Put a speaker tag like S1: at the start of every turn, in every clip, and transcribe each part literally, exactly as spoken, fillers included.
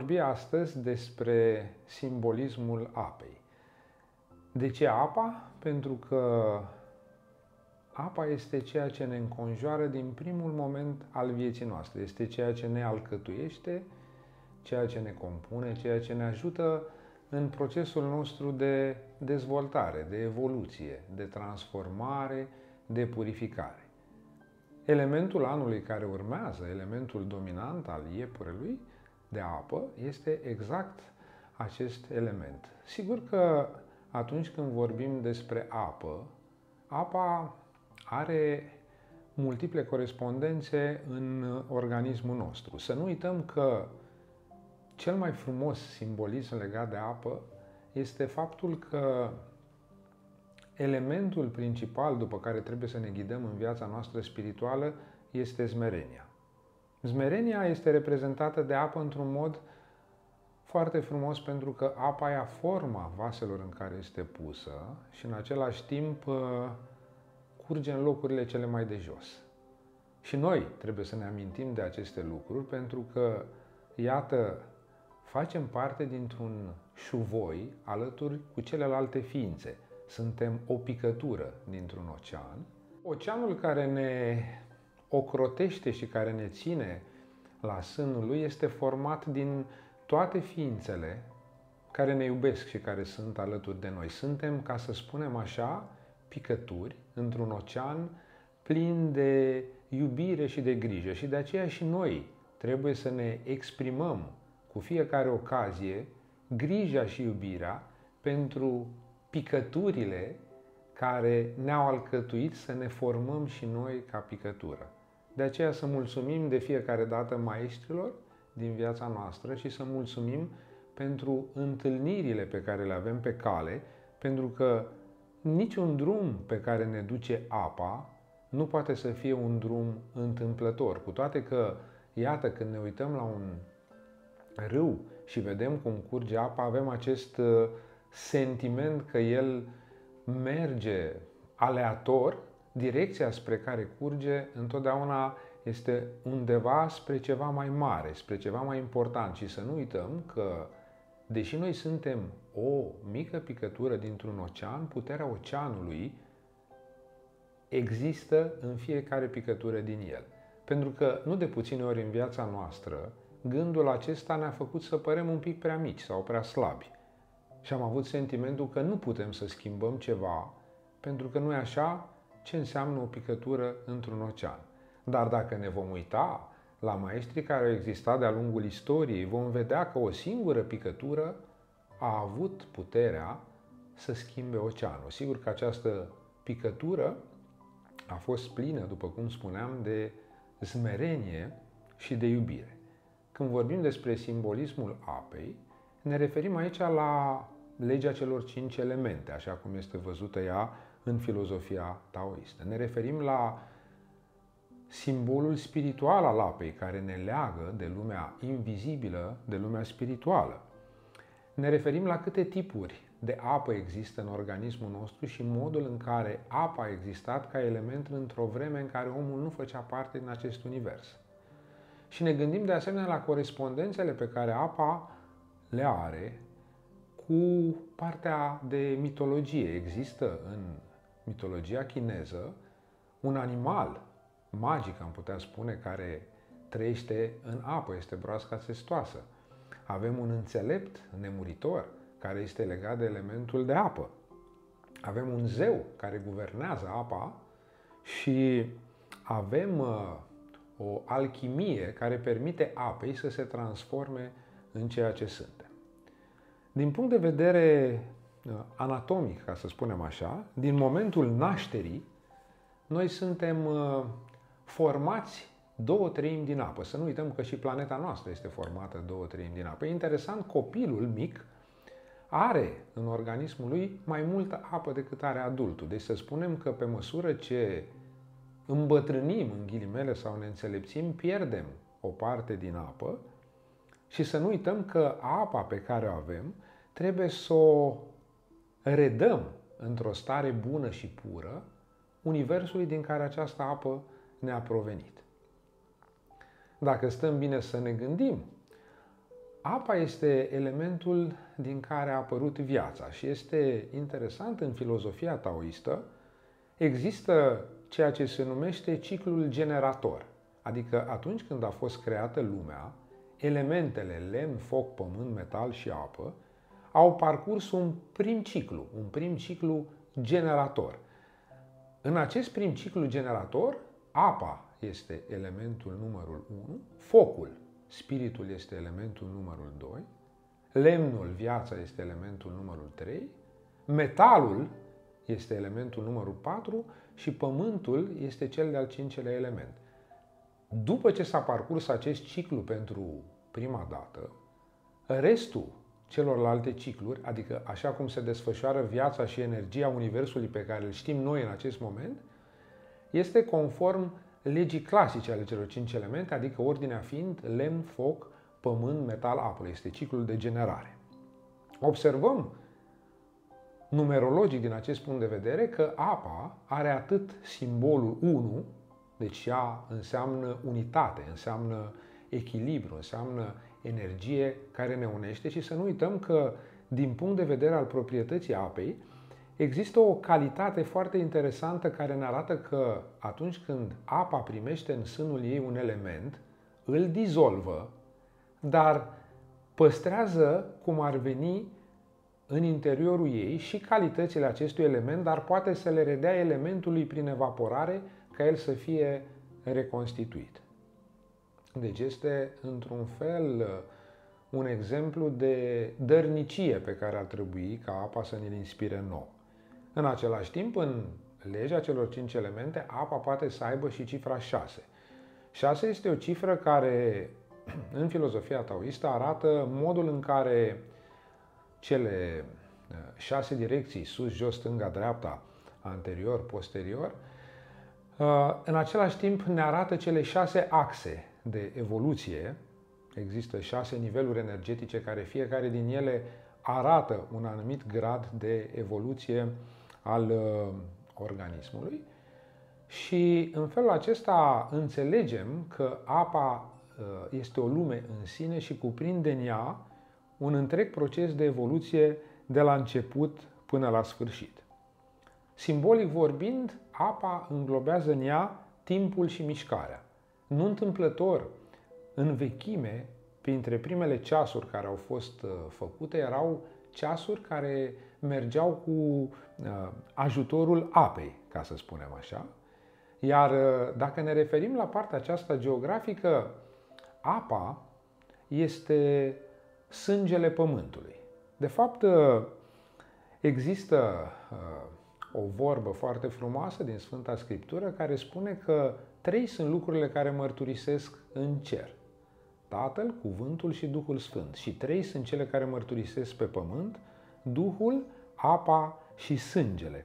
S1: vorbi astăzi despre simbolismul apei. De ce apa? Pentru că apa este ceea ce ne înconjoară din primul moment al vieții noastre. Este ceea ce ne alcătuiește, ceea ce ne compune, ceea ce ne ajută în procesul nostru de dezvoltare, de evoluție, de transformare, de purificare. Elementul anului care urmează, elementul dominant al iepurelui de apă, este exact acest element. Sigur că atunci când vorbim despre apă, apa are multiple corespondențe în organismul nostru. Să nu uităm că cel mai frumos simbolism legat de apă este faptul că elementul principal după care trebuie să ne ghidăm în viața noastră spirituală este smerenia. Smerenia este reprezentată de apă într-un mod foarte frumos pentru că apa ia forma vaselor în care este pusă și în același timp curge în locurile cele mai de jos. Și noi trebuie să ne amintim de aceste lucruri pentru că, iată, facem parte dintr-un șuvoi alături cu celelalte ființe. Suntem o picătură dintr-un ocean. Oceanul care ne ocrotește și care ne ține la sânul lui este format din toate ființele care ne iubesc și care sunt alături de noi. Suntem, ca să spunem așa, picături într-un ocean plin de iubire și de grijă. Și de aceea și noi trebuie să ne exprimăm cu fiecare ocazie grija și iubirea pentru picăturile care ne-au alcătuit să ne formăm și noi ca picătură. De aceea să mulțumim de fiecare dată maestrilor din viața noastră și să mulțumim pentru întâlnirile pe care le avem pe cale, pentru că niciun drum pe care ne duce apa nu poate să fie un drum întâmplător. Cu toate că, iată, când ne uităm la un râu și vedem cum curge apa, avem acest sentiment că el merge aleator, direcția spre care curge întotdeauna este undeva spre ceva mai mare, spre ceva mai important. Și să nu uităm că, deși noi suntem o mică picătură dintr-un ocean, puterea oceanului există în fiecare picătură din el. Pentru că nu de puține ori în viața noastră, gândul acesta ne-a făcut să părem un pic prea mici sau prea slabi. Și am avut sentimentul că nu putem să schimbăm ceva, pentru că nu e așa ce înseamnă o picătură într-un ocean. Dar dacă ne vom uita la maestrii care au existat de-a lungul istoriei, vom vedea că o singură picătură a avut puterea să schimbe oceanul. Sigur că această picătură a fost plină, după cum spuneam, de smerenie și de iubire. Când vorbim despre simbolismul apei, ne referim aici la legea celor cinci elemente, așa cum este văzută ea în filozofia taoistă. Ne referim la simbolul spiritual al apei, care ne leagă de lumea invizibilă, de lumea spirituală. Ne referim la câte tipuri de apă există în organismul nostru și modul în care apa a existat ca element într-o vreme în care omul nu făcea parte din acest univers. Și ne gândim de asemenea la corespondențele pe care apa le are cu partea de mitologie. Există în mitologia chineză un animal magic, am putea spune, care trăiește în apă, este broasca țestoasă. Avem un înțelept nemuritor care este legat de elementul de apă. Avem un zeu care guvernează apa și avem uh, o alchimie care permite apei să se transforme în ceea ce suntem. Din punct de vedere anatomic, ca să spunem așa, din momentul nașterii, noi suntem formați două treimi din apă. Să nu uităm că și planeta noastră este formată două treimi din apă. E interesant, copilul mic are în organismul lui mai multă apă decât are adultul. Deci să spunem că pe măsură ce îmbătrânim, în ghilimele, sau ne înțelepțim, pierdem o parte din apă. Și să nu uităm că apa pe care o avem trebuie să o redăm într-o stare bună și pură universului din care această apă ne-a provenit. Dacă stăm bine să ne gândim, Apa este elementul din care a apărut viața și este interesant, în filozofia taoistă există ceea ce se numește ciclul generator. Adică atunci când a fost creată lumea, elementele lemn, foc, pământ, metal și apă au parcurs un prim ciclu, un prim ciclu generator. În acest prim ciclu generator, apa este elementul numărul unu, focul, spiritul este elementul numărul doi, lemnul, viața, este elementul numărul trei, metalul este elementul numărul patru și pământul este cel de-al cincelea element. După ce s-a parcurs acest ciclu pentru prima dată, restul celorlalte cicluri, adică așa cum se desfășoară viața și energia Universului pe care îl știm noi în acest moment, este conform legii clasice ale celor cinci elemente, adică ordinea fiind lemn, foc, pământ, metal, apă. Este ciclul de generare. Observăm numerologic din acest punct de vedere că apa are atât simbolul unu, deci ea înseamnă unitate, înseamnă echilibru, înseamnă energie care ne unește și să nu uităm că din punct de vedere al proprietății apei există o calitate foarte interesantă care ne arată că atunci când apa primește în sânul ei un element, îl dizolvă, dar păstrează cum ar veni în interiorul ei și calitățile acestui element, dar poate să le redea elementului prin evaporare ca el să fie reconstituit. Deci este, într-un fel, un exemplu de dărnicie pe care ar trebui ca apa să ne-l inspire nouă. În același timp, în legea celor cinci elemente, apa poate să aibă și cifra șase. șase este o cifră care, în filozofia taoistă, arată modul în care cele șase direcții, sus, jos, stânga, dreapta, anterior, posterior, în același timp ne arată cele șase axe de evoluție. Există șase niveluri energetice care fiecare din ele arată un anumit grad de evoluție al organismului și în felul acesta înțelegem că apa este o lume în sine și cuprinde în ea un întreg proces de evoluție de la început până la sfârșit. Simbolic vorbind, apa înglobează în ea timpul și mișcarea. Nu întâmplător, în vechime, printre primele ceasuri care au fost făcute, erau ceasuri care mergeau cu ajutorul apei, ca să spunem așa. Iar dacă ne referim la partea aceasta geografică, apa este sângele pământului. De fapt, există o vorbă foarte frumoasă din Sfânta Scriptură care spune că trei sunt lucrurile care mărturisesc în cer: Tatăl, Cuvântul și Duhul Sfânt. Și trei sunt cele care mărturisesc pe pământ: Duhul, apa și sângele.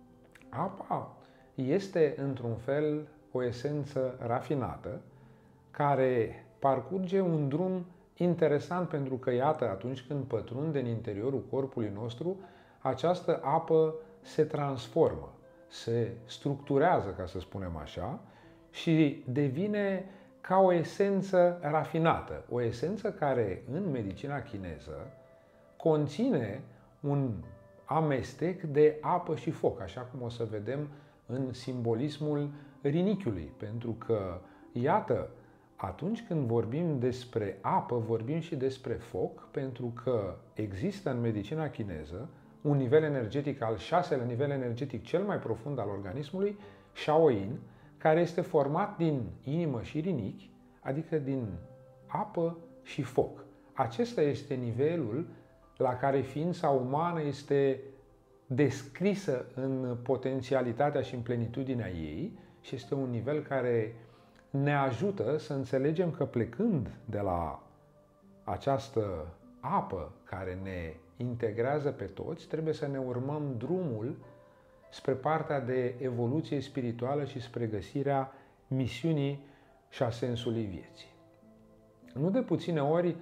S1: Apa este, într-un fel, o esență rafinată care parcurge un drum interesant, pentru că, iată, atunci când pătrunde în interiorul corpului nostru, această apă se transformă, se structurează, ca să spunem așa, și devine ca o esență rafinată. O esență care, în medicina chineză, conține un amestec de apă și foc, așa cum o să vedem în simbolismul rinichiului. Pentru că, iată, atunci când vorbim despre apă, vorbim și despre foc, pentru că există în medicina chineză un nivel energetic, al șaselea nivel energetic cel mai profund al organismului, Shaoyin, care este format din inimă și rinichi, adică din apă și foc. Acesta este nivelul la care ființa umană este descrisă în potențialitatea și în plenitudinea ei și este un nivel care ne ajută să înțelegem că, plecând de la această apă care ne integrează pe toți, trebuie să ne urmăm drumul spre partea de evoluție spirituală și spre găsirea misiunii și a sensului vieții. Nu de puține ori,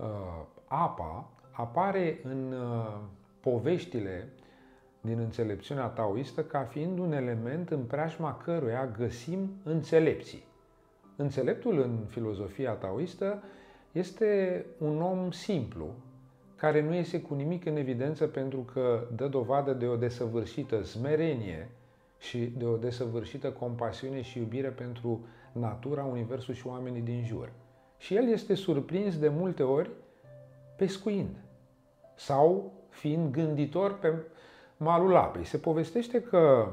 S1: apa apare în poveștile din înțelepciunea taoistă ca fiind un element în preajma căruia găsim înțelepții. Înțeleptul în filozofia taoistă este un om simplu, care nu iese cu nimic în evidență pentru că dă dovadă de o desăvârșită smerenie și de o desăvârșită compasiune și iubire pentru natura, universul și oamenii din jur. Și el este surprins de multe ori pescuind sau fiind gânditor pe malul apei. Se povestește că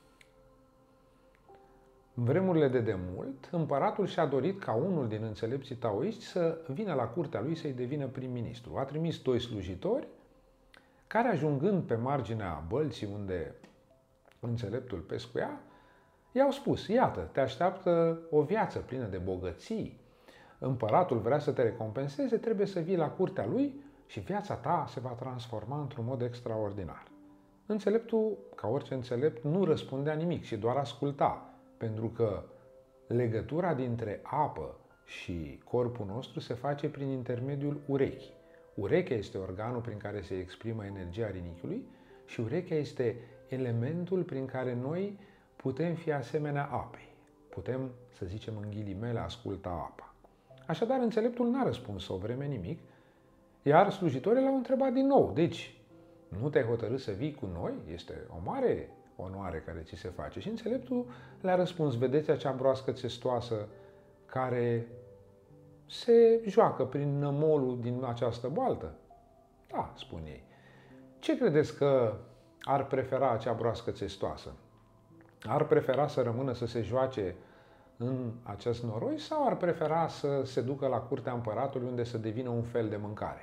S1: în vremurile de demult, împăratul și-a dorit ca unul din înțelepții taoiști să vină la curtea lui să-i devină prim-ministru. A trimis doi slujitori care, ajungând pe marginea bălții unde înțeleptul pescuia, i-au spus: iată, te așteaptă o viață plină de bogății, împăratul vrea să te recompenseze, trebuie să vii la curtea lui și viața ta se va transforma într-un mod extraordinar. Înțeleptul, ca orice înțelept, nu răspundea nimic și doar asculta, pentru că legătura dintre apă și corpul nostru se face prin intermediul urechii. Urechea este organul prin care se exprimă energia rinichiului și urechea este elementul prin care noi putem fi asemenea apei. Putem, să zicem în ghilimele, asculta apa. Așadar, înțeleptul n-a răspuns o vreme nimic, iar slujitorii l-au întrebat din nou: deci, nu te-ai hotărât să vii cu noi? Este o mare onoare care ți se face. Și înțeleptul le-a răspuns: vedeți acea broască țestoasă care se joacă prin nămolul din această baltă? Da, spun ei. Ce credeți că ar prefera acea broască țestoasă? Ar prefera să rămână să se joace în acest noroi sau ar prefera să se ducă la curtea împăratului unde să devină un fel de mâncare?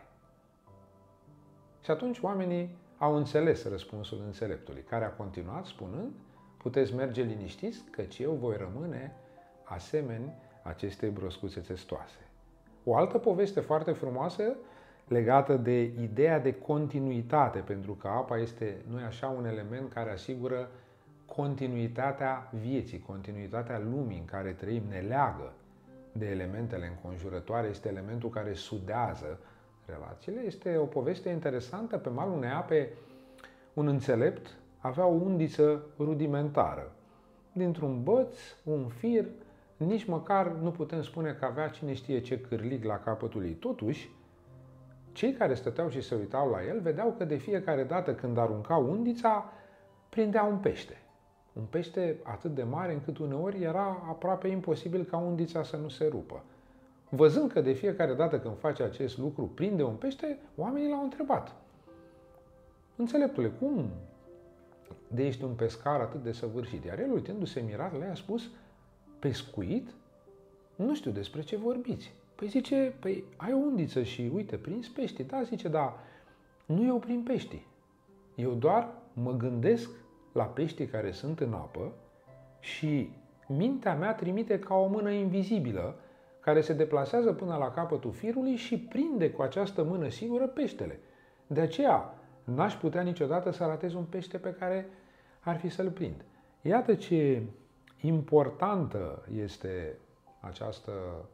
S1: Și atunci oamenii au înțeles răspunsul înțeleptului, care a continuat spunând: puteți merge liniștiți, căci eu voi rămâne asemeni acestei broscuțe țestoase. O altă poveste foarte frumoasă legată de ideea de continuitate, pentru că apa este, nu-i așa, un element care asigură continuitatea vieții, continuitatea lumii în care trăim, ne leagă de elementele înconjurătoare, este elementul care sudează relațiile. Este o poveste interesantă. Pe malul unei ape, un înțelept avea o undiță rudimentară. Dintr-un băț, un fir, nici măcar nu putem spune că avea cine știe ce cârlig la capătul ei. Totuși, cei care stăteau și se uitau la el vedeau că de fiecare dată când arunca undița, prindea un pește. Un pește atât de mare încât uneori era aproape imposibil ca undița să nu se rupă. Văzând că de fiecare dată când face acest lucru prinde un pește, oamenii l-au întrebat: înțeleptule, cum de ești un pescar atât de săvârșit? Iar el, uitându-se mirat, le-a spus: pescuit? Nu știu despre ce vorbiți. Păi zice, păi ai o undiță și uite, prins pești. Da, zice, dar nu eu prind pești. Eu doar mă gândesc la peștii care sunt în apă și mintea mea trimite ca o mână invizibilă care se deplasează până la capătul firului și prinde cu această mână sigură peștele. De aceea, n-aș putea niciodată să ratez un pește pe care ar fi să-l prind. Iată ce importantă este această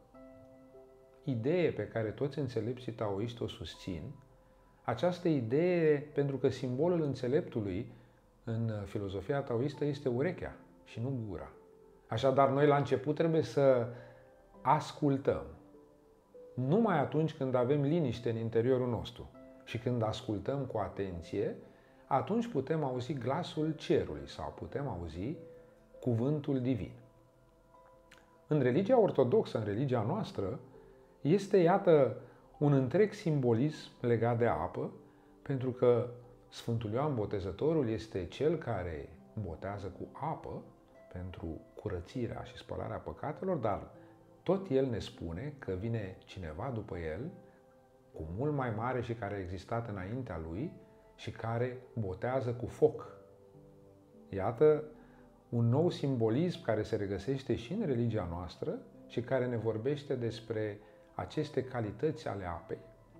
S1: idee pe care toți înțelepții taoiști o susțin. Această idee, pentru că simbolul înțeleptului în filozofia taoistă este urechea și nu gura. Așadar, noi la început trebuie să ascultăm. Numai atunci când avem liniște în interiorul nostru și când ascultăm cu atenție, atunci putem auzi glasul cerului sau putem auzi cuvântul divin. În religia ortodoxă, în religia noastră, este, iată, un întreg simbolism legat de apă, pentru că Sfântul Ioan Botezătorul este cel care botează cu apă pentru curățirea și spălarea păcatelor, dar tot el ne spune că vine cineva după el, cu mult mai mare și care a existat înaintea lui și care botează cu foc. Iată un nou simbolism care se regăsește și în religia noastră și care ne vorbește despre aceste calități ale apei.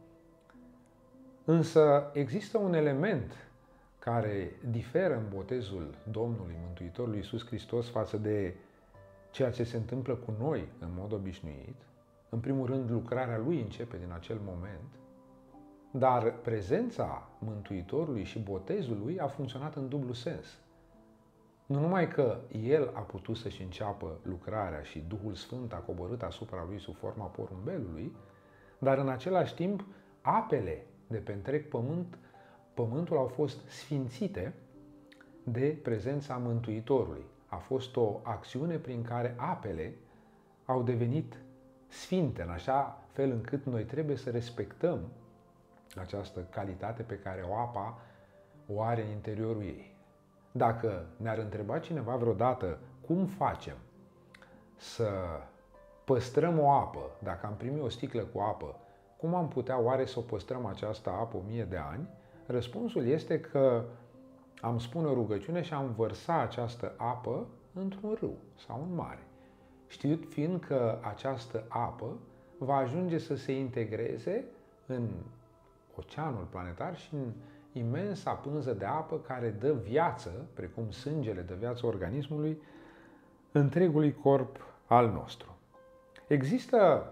S1: Însă există un element care diferă în botezul Domnului Mântuitorului Iisus Hristos față de ceea ce se întâmplă cu noi în mod obișnuit. În primul rând, lucrarea Lui începe din acel moment, dar prezența Mântuitorului și botezul Lui a funcționat în dublu sens. Nu numai că El a putut să-și înceapă lucrarea și Duhul Sfânt a coborât asupra Lui sub forma porumbelului, dar în același timp apele de pe întreg pământ, pământul au fost sfințite de prezența Mântuitorului. A fost o acțiune prin care apele au devenit sfinte, în așa fel încât noi trebuie să respectăm această calitate pe care o apa o are în interiorul ei. Dacă ne-ar întreba cineva vreodată cum facem să păstrăm o apă, dacă am primit o sticlă cu apă, cum am putea oare să o păstrăm această apă o mie de ani? Răspunsul este că am spune o rugăciune și am vărsa această apă într-un râu sau în mare. Știut fiind că această apă va ajunge să se integreze în oceanul planetar și în imensa pânză de apă care dă viață, precum sângele dă viață organismului, întregului corp al nostru. Există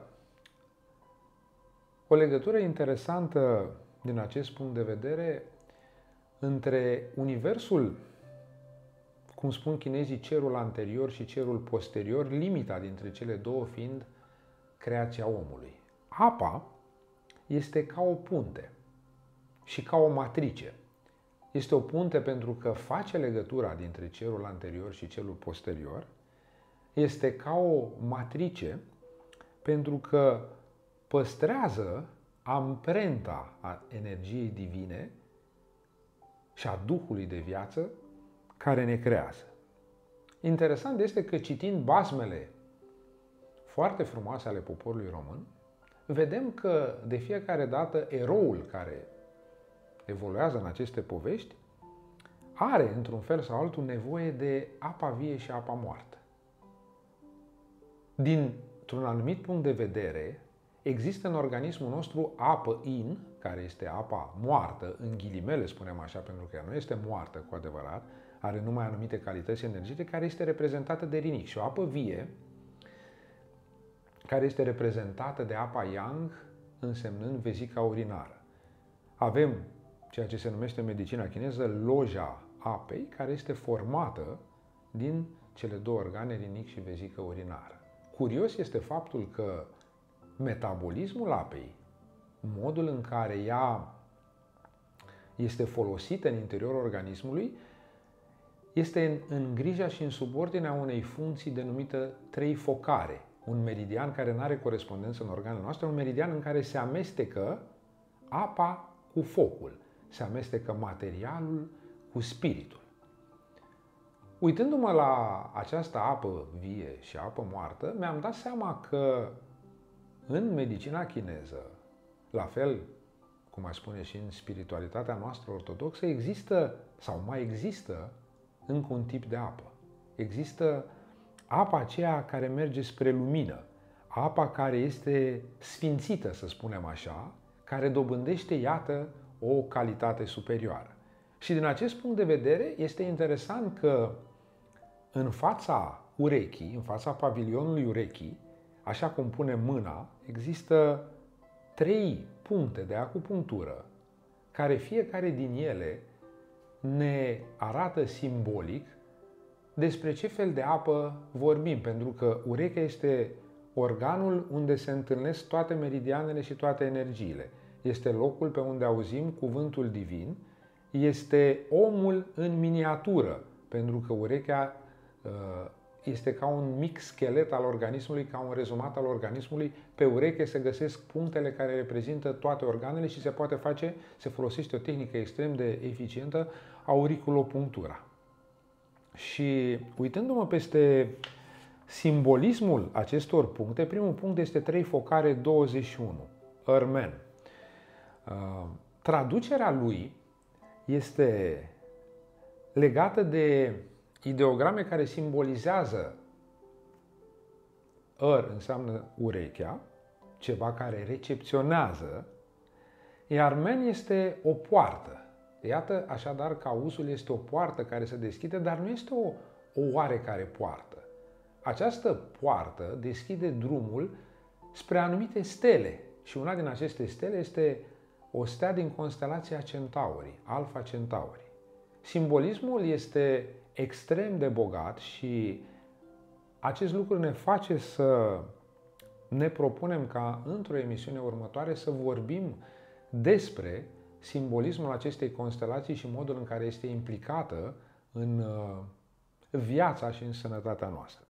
S1: o legătură interesantă din acest punct de vedere între universul, cum spun chinezii, cerul anterior și cerul posterior, limita dintre cele două fiind creația omului. Apa este ca o punte și ca o matrice. Este o punte pentru că face legătura dintre cerul anterior și cerul posterior. Este ca o matrice pentru că păstrează amprenta a energiei divine și a Duhului de viață care ne creează. Interesant este că citind basmele foarte frumoase ale poporului român, vedem că de fiecare dată eroul care evoluează în aceste povești are, într-un fel sau altul, nevoie de apa vie și apa moartă. Dintr-un anumit punct de vedere, există în organismul nostru apă in, care este apa moartă, în ghilimele spunem așa, pentru că ea nu este moartă cu adevărat, are numai anumite calități energetice, care este reprezentată de rinic, și o apă vie, care este reprezentată de apa yang, însemnând vezica urinară. Avem ceea ce se numește în medicina chineză loja apei, care este formată din cele două organe, rinic și vezică urinară. Curios este faptul că metabolismul apei, modul în care ea este folosită în interiorul organismului, este în, în grija și în subordinea unei funcții denumită trei focare. Un meridian care nu are corespondență în organele noastre, un meridian în care se amestecă apa cu focul, se amestecă materialul cu spiritul. Uitându-mă la această apă vie și apă moartă, mi-am dat seama că în medicina chineză, la fel cum aș spune și în spiritualitatea noastră ortodoxă, există sau mai există încă un tip de apă. Există apa aceea care merge spre lumină, apa care este sfințită, să spunem așa, care dobândește, iată, o calitate superioară. Și din acest punct de vedere este interesant că în fața urechii, în fața pavilionului urechii, așa cum punem mâna, există trei puncte de acupunctură, care fiecare din ele ne arată simbolic despre ce fel de apă vorbim, pentru că urechea este organul unde se întâlnesc toate meridianele și toate energiile. Este locul pe unde auzim cuvântul divin, este omul în miniatură, pentru că urechea este ca un mic schelet al organismului, ca un rezumat al organismului. Pe ureche se găsesc punctele care reprezintă toate organele și se poate face, se folosește o tehnică extrem de eficientă, auriculopunctura. Și uitându-mă peste simbolismul acestor puncte, primul punct este trei focare douăzeci și unu, Ermen. Traducerea lui este legată de ideograme care simbolizează Er înseamnă urechea, ceva care recepționează, iar Men este o poartă. Iată, așadar, că auzul este o poartă care se deschide, dar nu este o, o oarecare poartă. Această poartă deschide drumul spre anumite stele și una din aceste stele este o stea din constelația Centaurii, Alpha Centauri. Simbolismul este extrem de bogat și acest lucru ne face să ne propunem ca într-o emisiune următoare să vorbim despre simbolismul acestei constelații și modul în care este implicată în viața și în sănătatea noastră.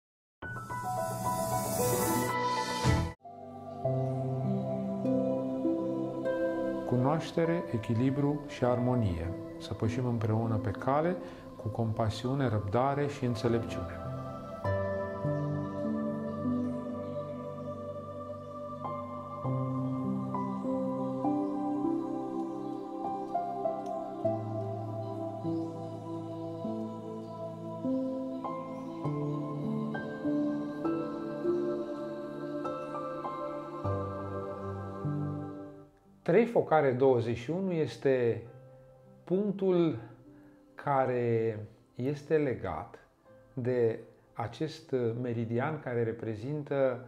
S1: Cunoaștere, echilibru și armonie. Să pășim împreună pe cale cu compasiune, răbdare și înțelepciune. trei focare douăzeci și unu este punctul care este legat de acest meridian care reprezintă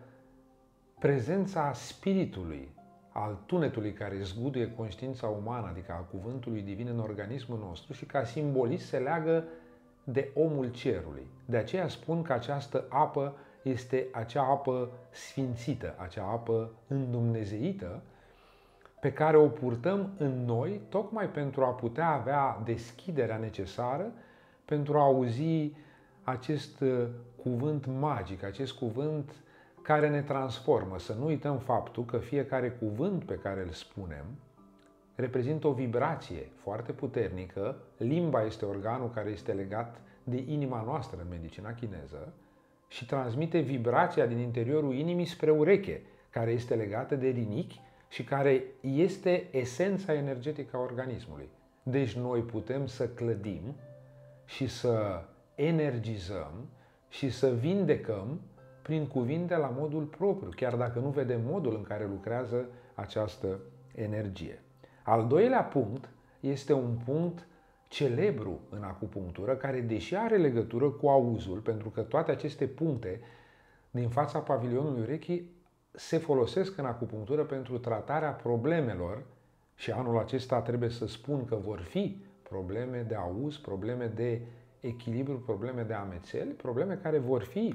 S1: prezența spiritului, al tunetului care zguduie conștiința umană, adică a cuvântului divin în organismul nostru și ca simbolist se leagă de omul cerului. De aceea spun că această apă este acea apă sfințită, acea apă îndumnezeită, pe care o purtăm în noi, tocmai pentru a putea avea deschiderea necesară, pentru a auzi acest cuvânt magic, acest cuvânt care ne transformă. Să nu uităm faptul că fiecare cuvânt pe care îl spunem reprezintă o vibrație foarte puternică. Limba este organul care este legat de inima noastră în medicina chineză și transmite vibrația din interiorul inimii spre ureche, care este legată de rinichi și care este esența energetică a organismului. Deci noi putem să clădim și să energizăm și să vindecăm prin cuvinte la modul propriu, chiar dacă nu vedem modul în care lucrează această energie. Al doilea punct este un punct celebru în acupunctură, care deși are legătură cu auzul, pentru că toate aceste puncte din fața pavilionului urechii se folosesc în acupunctură pentru tratarea problemelor și anul acesta trebuie să spun că vor fi probleme de auz, probleme de echilibru, probleme de amețeli, probleme care vor fi,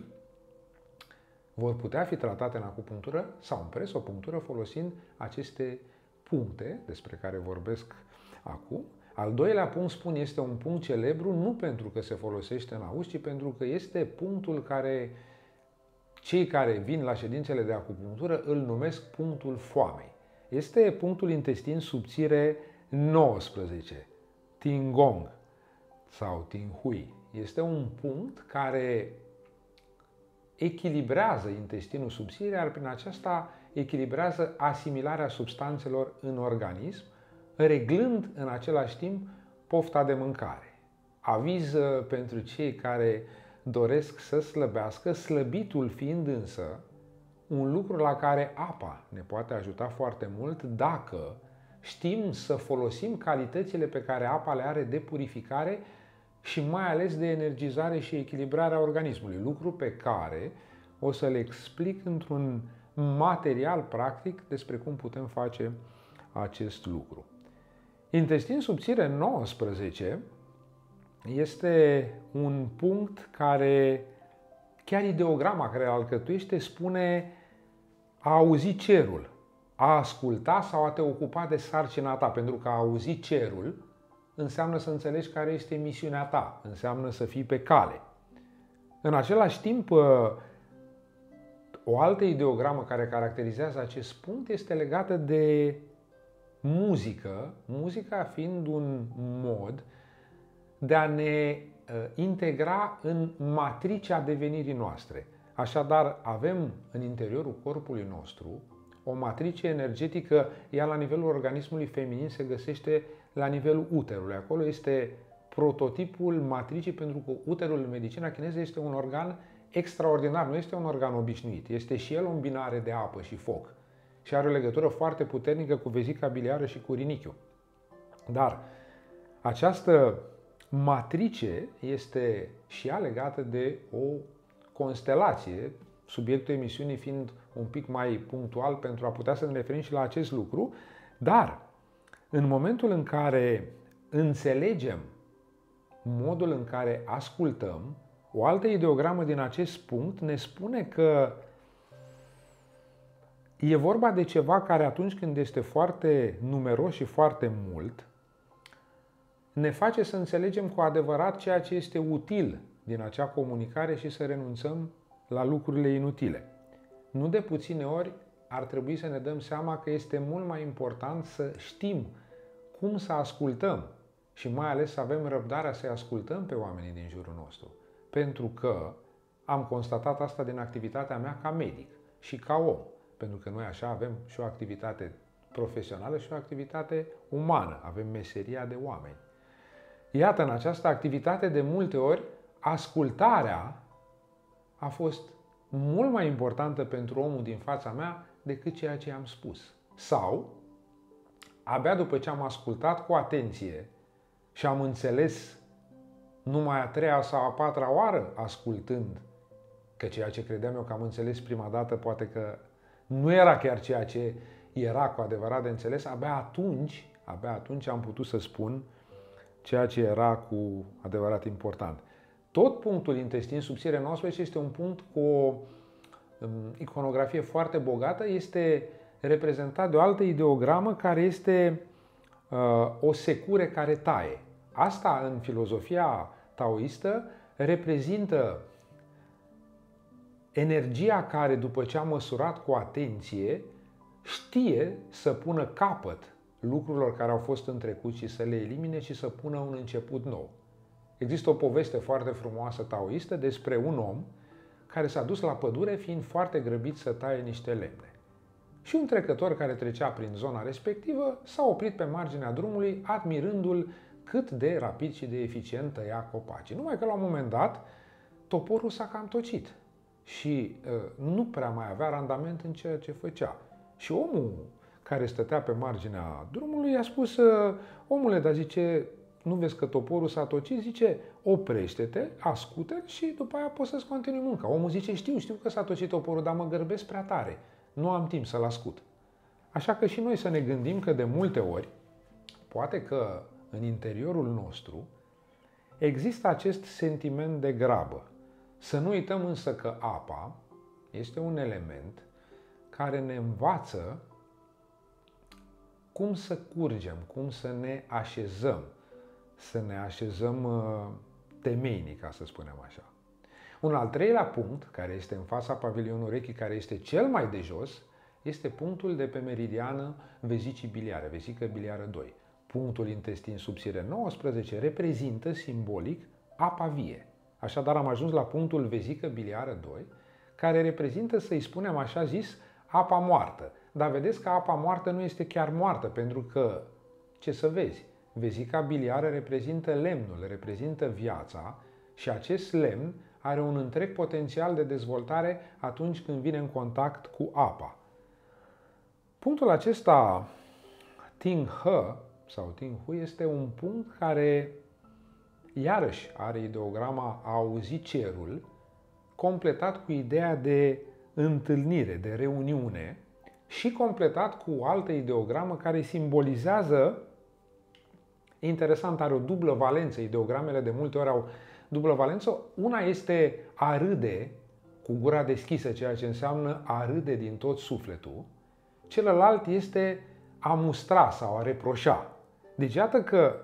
S1: vor putea fi tratate în acupunctură sau în presopunctură folosind aceste puncte despre care vorbesc acum. Al doilea punct, spun, este un punct celebru nu pentru că se folosește în auz, ci pentru că este punctul care cei care vin la ședințele de acupunctură îl numesc punctul foamei. Este punctul intestin subțire nouăsprezece, Tingong sau Tinghui. Este un punct care echilibrează intestinul subțire, iar prin aceasta echilibrează asimilarea substanțelor în organism, reglând în același timp pofta de mâncare. Aviz pentru cei care doresc să slăbească, slăbitul fiind însă un lucru la care apa ne poate ajuta foarte mult dacă știm să folosim calitățile pe care apa le are de purificare și mai ales de energizare și echilibrare a organismului, lucru pe care o să le explic într-un material practic despre cum putem face acest lucru. Intestin subțire nouăsprezece este un punct care, chiar ideograma care îl alcătuiește, spune a auzi cerul, a asculta sau a te ocupa de sarcina ta, pentru că a auzi cerul înseamnă să înțelegi care este misiunea ta, înseamnă să fii pe cale. În același timp, o altă ideogramă care caracterizează acest punct este legată de muzică, muzica fiind un mod de a ne integra în matricea devenirii noastre. Așadar, avem în interiorul corpului nostru o matrice energetică, ea la nivelul organismului feminin se găsește la nivelul uterului. Acolo este prototipul matricii, pentru că uterul în medicina chineză este un organ extraordinar, nu este un organ obișnuit. Este și el o îmbinare de apă și foc și are o legătură foarte puternică cu vezica biliară și cu rinichiul. Dar această matrice este și ea legată de o constelație, subiectul emisiunii fiind un pic mai punctual pentru a putea să ne referim și la acest lucru, dar în momentul în care înțelegem modul în care ascultăm, o altă ideogramă din acest punct ne spune că E vorba de ceva care atunci când este foarte numeros și foarte mult, ne face să înțelegem cu adevărat ceea ce este util din acea comunicare și să renunțăm la lucrurile inutile. Nu de puține ori ar trebui să ne dăm seama că este mult mai important să știm cum să ascultăm și mai ales să avem răbdarea să-i ascultăm pe oamenii din jurul nostru. Pentru că am constatat asta din activitatea mea ca medic și ca om. Pentru că noi așa avem și o activitate profesională și o activitate umană. Avem meseria de oameni. Iată, în această activitate, de multe ori, ascultarea a fost mult mai importantă pentru omul din fața mea decât ceea ce am spus. Sau, abia după ce am ascultat cu atenție și am înțeles numai a treia sau a patra oară ascultând, că ceea ce credeam eu că am înțeles prima dată poate că nu era chiar ceea ce era cu adevărat de înțeles, abia atunci, abia atunci am putut să spun ceea ce era cu adevărat important. Tot punctul intestin subțire nouăsprezece este un punct cu o iconografie foarte bogată, este reprezentat de o altă ideogramă care este uh, o secure care taie. Asta, în filozofia taoistă, reprezintă energia care, după ce a măsurat cu atenție, știe să pună capăt lucrurilor care au fost în trecut și să le elimine și să pună un început nou. Există o poveste foarte frumoasă taoistă despre un om care s-a dus la pădure fiind foarte grăbit să taie niște lemne. Și un trecător care trecea prin zona respectivă s-a oprit pe marginea drumului, admirându-l cât de rapid și de eficient tăia copacii. Numai că la un moment dat toporul s-a cam tocit și uh, nu prea mai avea randament în ceea ce făcea. Și omul care stătea pe marginea drumului i-a spus: omule, dar zice, nu vezi că toporul s-a tocit? Zice, oprește-te, ascultă și după aia poți să-ți continui munca. Omul zice, știu, știu că s-a tocit toporul, dar mă grăbesc prea tare. Nu am timp să-l ascult. Așa că și noi să ne gândim că de multe ori, poate că în interiorul nostru, există acest sentiment de grabă. Să nu uităm însă că apa este un element care ne învață cum să curgem, cum să ne așezăm, să ne așezăm uh, temeinic, ca să spunem așa. Un al treilea punct, care este în fața pavilionului urechii, care este cel mai de jos, este punctul de pe meridiană vezicii biliare, vesică biliară doi. Punctul intestin subțire nouăsprezece reprezintă simbolic apa vie. Așadar am ajuns la punctul vezică biliară doi, care reprezintă, să-i spunem așa zis, apa moartă. Dar vedeți că apa moartă nu este chiar moartă, pentru că, ce să vezi, vezica biliară reprezintă lemnul, reprezintă viața și acest lemn are un întreg potențial de dezvoltare atunci când vine în contact cu apa. Punctul acesta, Ting He sau Ting Hu, este un punct care iarăși are ideograma a auzi cerul, completat cu ideea de întâlnire, de reuniune și completat cu o altă ideogramă care simbolizează, interesant, are o dublă valență, ideogramele de multe ori au dublă valență. Una este a râde cu gura deschisă, ceea ce înseamnă a râde din tot sufletul. Celălalt este a mustra sau a reproșa. Deci iată că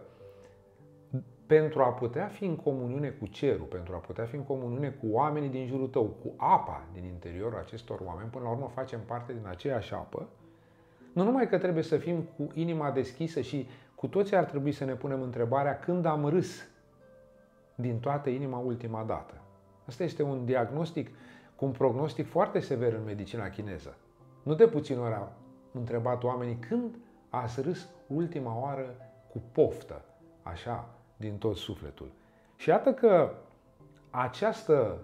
S1: pentru a putea fi în comuniune cu cerul, pentru a putea fi în comuniune cu oamenii din jurul tău, cu apa din interiorul acestor oameni, până la urmă facem parte din aceeași apă, nu numai că trebuie să fim cu inima deschisă și cu toții ar trebui să ne punem întrebarea când am râs din toată inima ultima dată. Asta este un diagnostic cu un prognostic foarte sever în medicina chineză. Nu de puțin ori au întrebat oamenii când ați râs ultima oară cu poftă, așa, din tot sufletul. Și iată că această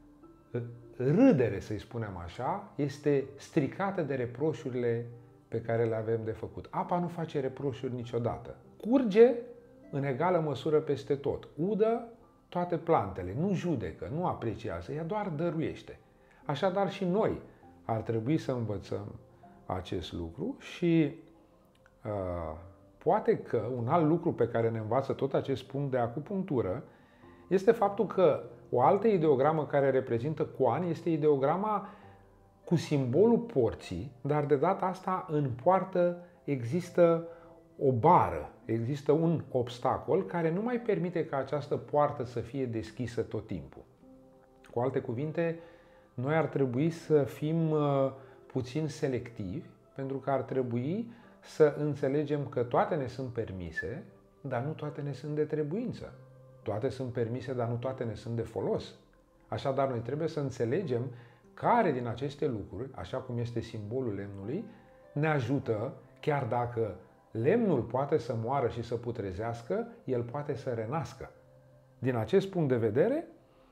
S1: râdere, să-i spunem așa, este stricată de reproșurile pe care le avem de făcut. Apa nu face reproșuri niciodată. Curge în egală măsură peste tot. Udă toate plantele, nu judecă, nu apreciază, ea doar dăruiește. Așadar și noi ar trebui să învățăm acest lucru și uh, poate că un alt lucru pe care ne învață tot acest punct de acupunctură este faptul că o altă ideogramă care reprezintă Quan este ideograma cu simbolul porții, dar de data asta în poartă există o bară, există un obstacol care nu mai permite ca această poartă să fie deschisă tot timpul. Cu alte cuvinte, noi ar trebui să fim puțin selectivi, pentru că ar trebui să înțelegem că toate ne sunt permise, dar nu toate ne sunt de trebuință. Toate sunt permise, dar nu toate ne sunt de folos. Așadar, noi trebuie să înțelegem care din aceste lucruri, așa cum este simbolul lemnului, ne ajută, chiar dacă lemnul poate să moară și să putrezească, el poate să renască. Din acest punct de vedere,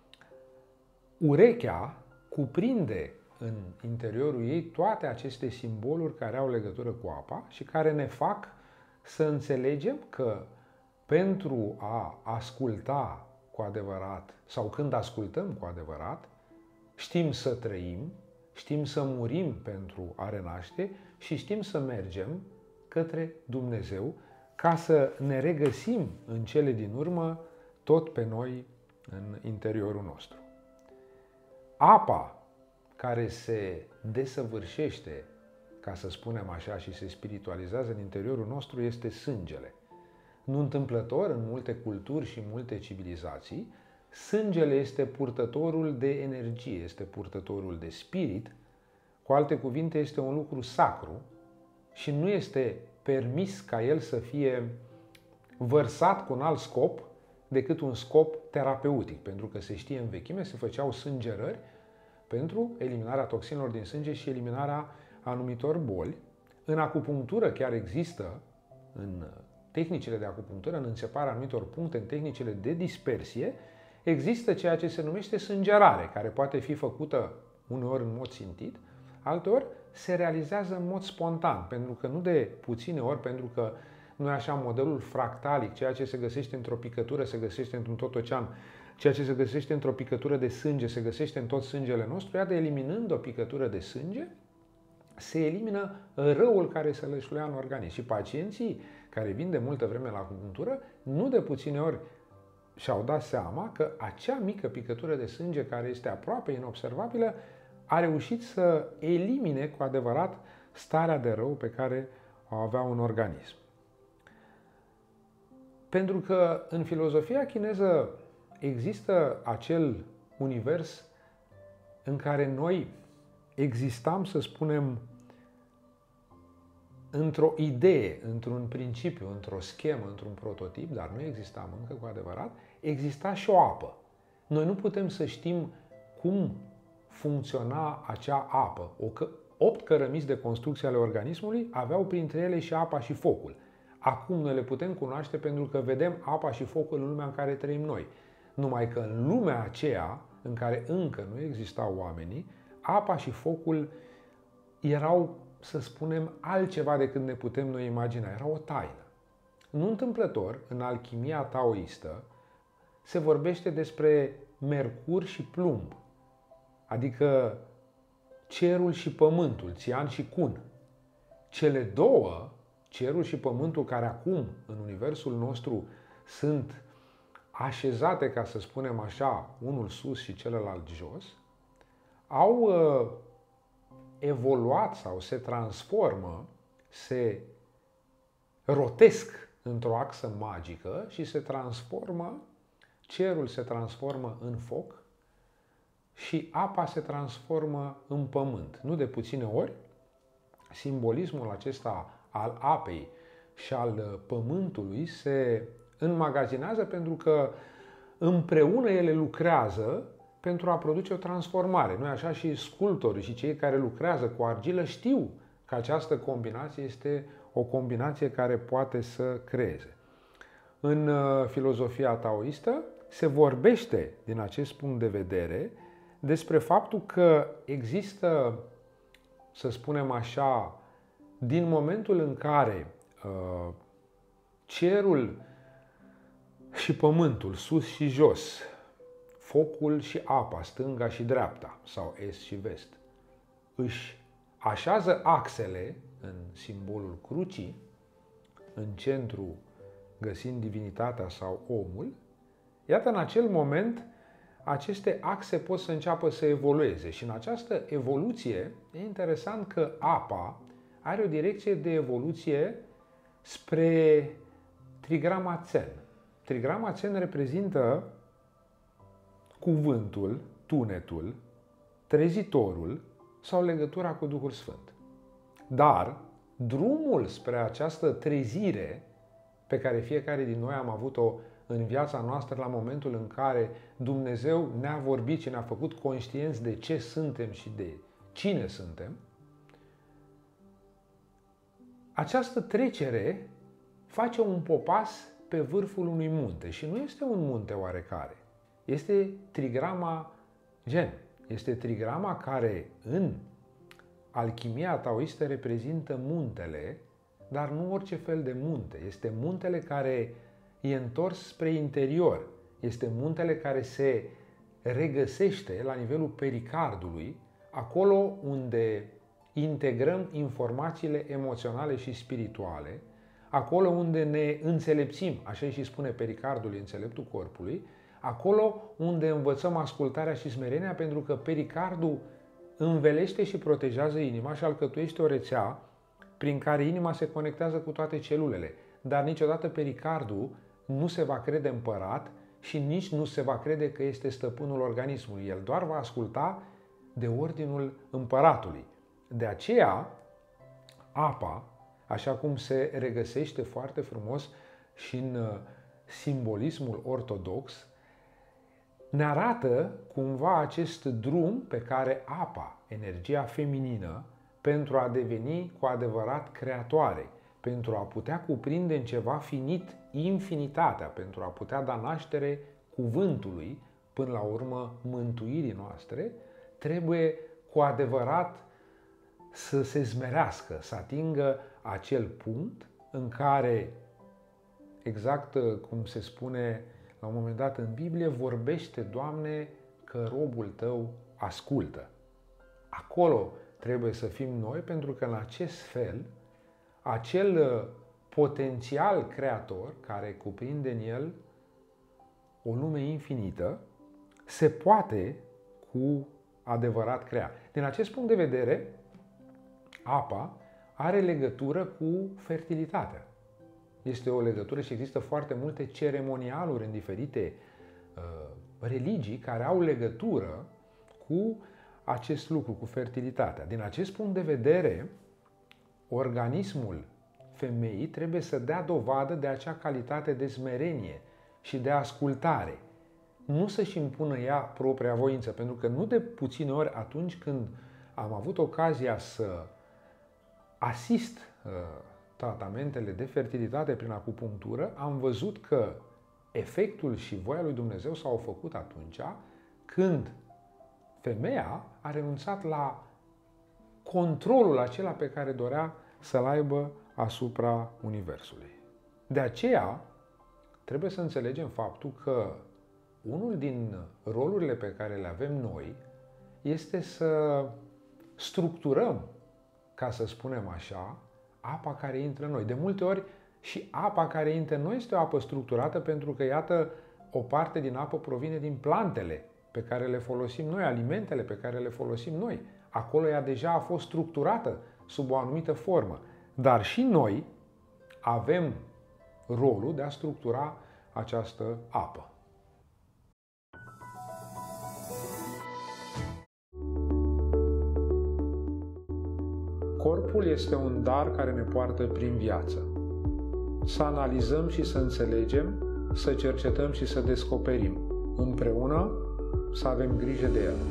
S1: urechea cuprinde în interiorul ei toate aceste simboluri care au legătură cu apa și care ne fac să înțelegem că pentru a asculta cu adevărat sau când ascultăm cu adevărat, știm să trăim, știm să murim pentru a renaște și știm să mergem către Dumnezeu ca să ne regăsim în cele din urmă tot pe noi în interiorul nostru. Apa care se desăvârșește, ca să spunem așa, și se spiritualizează în interiorul nostru este sângele. Nu întâmplător, în multe culturi și multe civilizații, sângele este purtătorul de energie, este purtătorul de spirit, cu alte cuvinte este un lucru sacru și nu este permis ca el să fie vărsat cu un alt scop decât un scop terapeutic, pentru că se știe în vechime, se făceau sângerări pentru eliminarea toxinelor din sânge și eliminarea anumitor boli. În acupunctură chiar există, în tehnicile de acupunctură, în înțeparea anumitor puncte, în tehnicile de dispersie, există ceea ce se numește sângerare, care poate fi făcută uneori în mod țintit, alteori se realizează în mod spontan, pentru că nu de puține ori, pentru că nu e așa modelul fractalic, ceea ce se găsește într-o picătură se găsește într-un tot ocean, ceea ce se găsește într-o picătură de sânge se găsește în tot sângele nostru, iată, eliminând o picătură de sânge, se elimină răul care se lășluia în organism. Și pacienții care vin de multă vreme la acupunctură, nu de puține ori și-au dat seama că acea mică picătură de sânge care este aproape inobservabilă a reușit să elimine cu adevărat starea de rău pe care o avea un organism. Pentru că în filozofia chineză există acel univers în care noi existam, să spunem, într-o idee, într-un principiu, într-o schemă, într-un prototip, dar nu existam încă cu adevărat, exista și o apă. Noi nu putem să știm cum funcționa acea apă. O că, opt cărămizi de construcție ale organismului aveau printre ele și apa și focul. Acum noi le putem cunoaște pentru că vedem apa și focul în lumea în care trăim noi. Numai că în lumea aceea, în care încă nu existau oamenii, apa și focul erau, să spunem, altceva decât ne putem noi imagina. Era o taină. Nu întâmplător, în alchimia taoistă, se vorbește despre mercur și plumb, adică cerul și pământul, Țian și Kun. Cele două, cerul și pământul, care acum, în universul nostru, sunt așezate, ca să spunem așa, unul sus și celălalt jos, au uh, evoluat sau se transformă, se rotesc într-o axă magică și se transformă, cerul se transformă în foc și apa se transformă în pământ. Nu de puține ori, simbolismul acesta al apei și al pământului se înmagazinează pentru că împreună ele lucrează pentru a produce o transformare. Nu-i așa? Și sculptorii și cei care lucrează cu argilă știu că această combinație este o combinație care poate să creeze. În filozofia taoistă se vorbește, din acest punct de vedere, despre faptul că există, să spunem așa, din momentul în care uh, cerul și pământul, sus și jos, focul și apa, stânga și dreapta, sau est și vest, își așează axele în simbolul crucii, în centru găsind divinitatea sau omul, iată, în acel moment aceste axe pot să înceapă să evolueze. Și în această evoluție e interesant că apa are o direcție de evoluție spre trigrama Tzen. Trigrama Tzen reprezintă cuvântul, tunetul, trezitorul sau legătura cu Duhul Sfânt. Dar drumul spre această trezire pe care fiecare din noi am avut-o în viața noastră la momentul în care Dumnezeu ne-a vorbit și ne-a făcut conștienți de ce suntem și de cine suntem, această trecere face un popas pe vârful unui munte și nu este un munte oarecare. Este trigrama Gen. Este trigrama care în alchimia taoistă reprezintă muntele, dar nu orice fel de munte. Este muntele care e întors spre interior. Este muntele care se regăsește la nivelul pericardului, acolo unde integrăm informațiile emoționale și spirituale, acolo unde ne înțelepțim, așa și spune pericardul, înțeleptul corpului, acolo unde învățăm ascultarea și smerenia, pentru că pericardul învelește și protejează inima și alcătuiește o rețea prin care inima se conectează cu toate celulele. Dar niciodată pericardul nu se va crede împărat și nici nu se va crede că este stăpânul organismului. El doar va asculta de ordinul împăratului. De aceea, apa, așa cum se regăsește foarte frumos și în simbolismul ortodox, ne arată cumva acest drum pe care apa, energia feminină, pentru a deveni cu adevărat creatoare, pentru a putea cuprinde în ceva finit infinitatea, pentru a putea da naștere cuvântului, până la urmă mântuirii noastre, trebuie cu adevărat să se zmerească, să atingă acel punct în care, exact cum se spune la un moment dat în Biblie, vorbește, Doamne, că robul Tău ascultă. Acolo trebuie să fim noi, pentru că în acest fel, acel potențial creator, care cuprinde în el o lume infinită, se poate cu adevărat crea. Din acest punct de vedere, apa are legătură cu fertilitatea. Este o legătură și există foarte multe ceremonialuri în diferite uh, religii care au legătură cu acest lucru, cu fertilitatea. Din acest punct de vedere, organismul femeii trebuie să dea dovadă de acea calitate de smerenie și de ascultare. Nu să-și impună ea propria voință, pentru că nu de puține ori atunci când am avut ocazia să asist uh, tratamentele de fertilitate prin acupunctură, am văzut că efectul și voia lui Dumnezeu s-au făcut atunci când femeia a renunțat la controlul acela pe care dorea să-l aibă asupra Universului. De aceea, trebuie să înțelegem faptul că unul din rolurile pe care le avem noi este să structurăm, ca să spunem așa, apa care intră în noi. De multe ori și apa care intră în noi este o apă structurată, pentru că, iată, o parte din apă provine din plantele pe care le folosim noi, alimentele pe care le folosim noi. Acolo ea deja a fost structurată sub o anumită formă. Dar și noi avem rolul de a structura această apă. Corpul este un dar care ne poartă prin viață. Să analizăm și să înțelegem, să cercetăm și să descoperim. Împreună să avem grijă de el.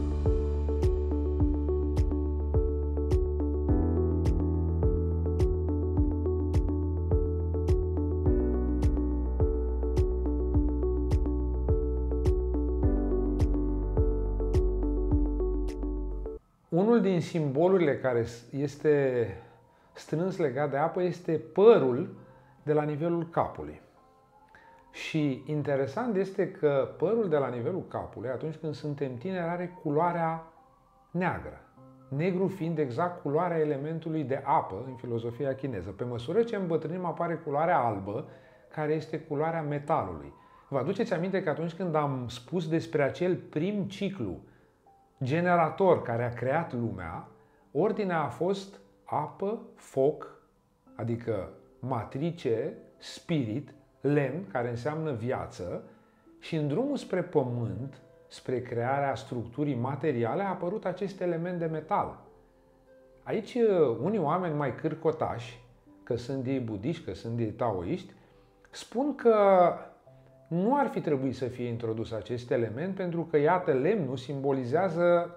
S1: Unul din simbolurile care este strâns legat de apă este părul de la nivelul capului. Și interesant este că părul de la nivelul capului, atunci când suntem tineri, are culoarea neagră. Negru fiind exact culoarea elementului de apă în filozofia chineză. Pe măsură ce îmbătrânim apare culoarea albă, care este culoarea metalului. Vă aduceți aminte că atunci când am spus despre acel prim ciclu generator care a creat lumea, ordinea a fost apă, foc, adică matrice, spirit, lemn, care înseamnă viață, și în drumul spre pământ, spre crearea structurii materiale, a apărut acest element de metal. Aici unii oameni mai cârcotași, că sunt ei budiști, că sunt ei taoiști, spun că nu ar fi trebuit să fie introdus acest element, pentru că, iată, lemnul simbolizează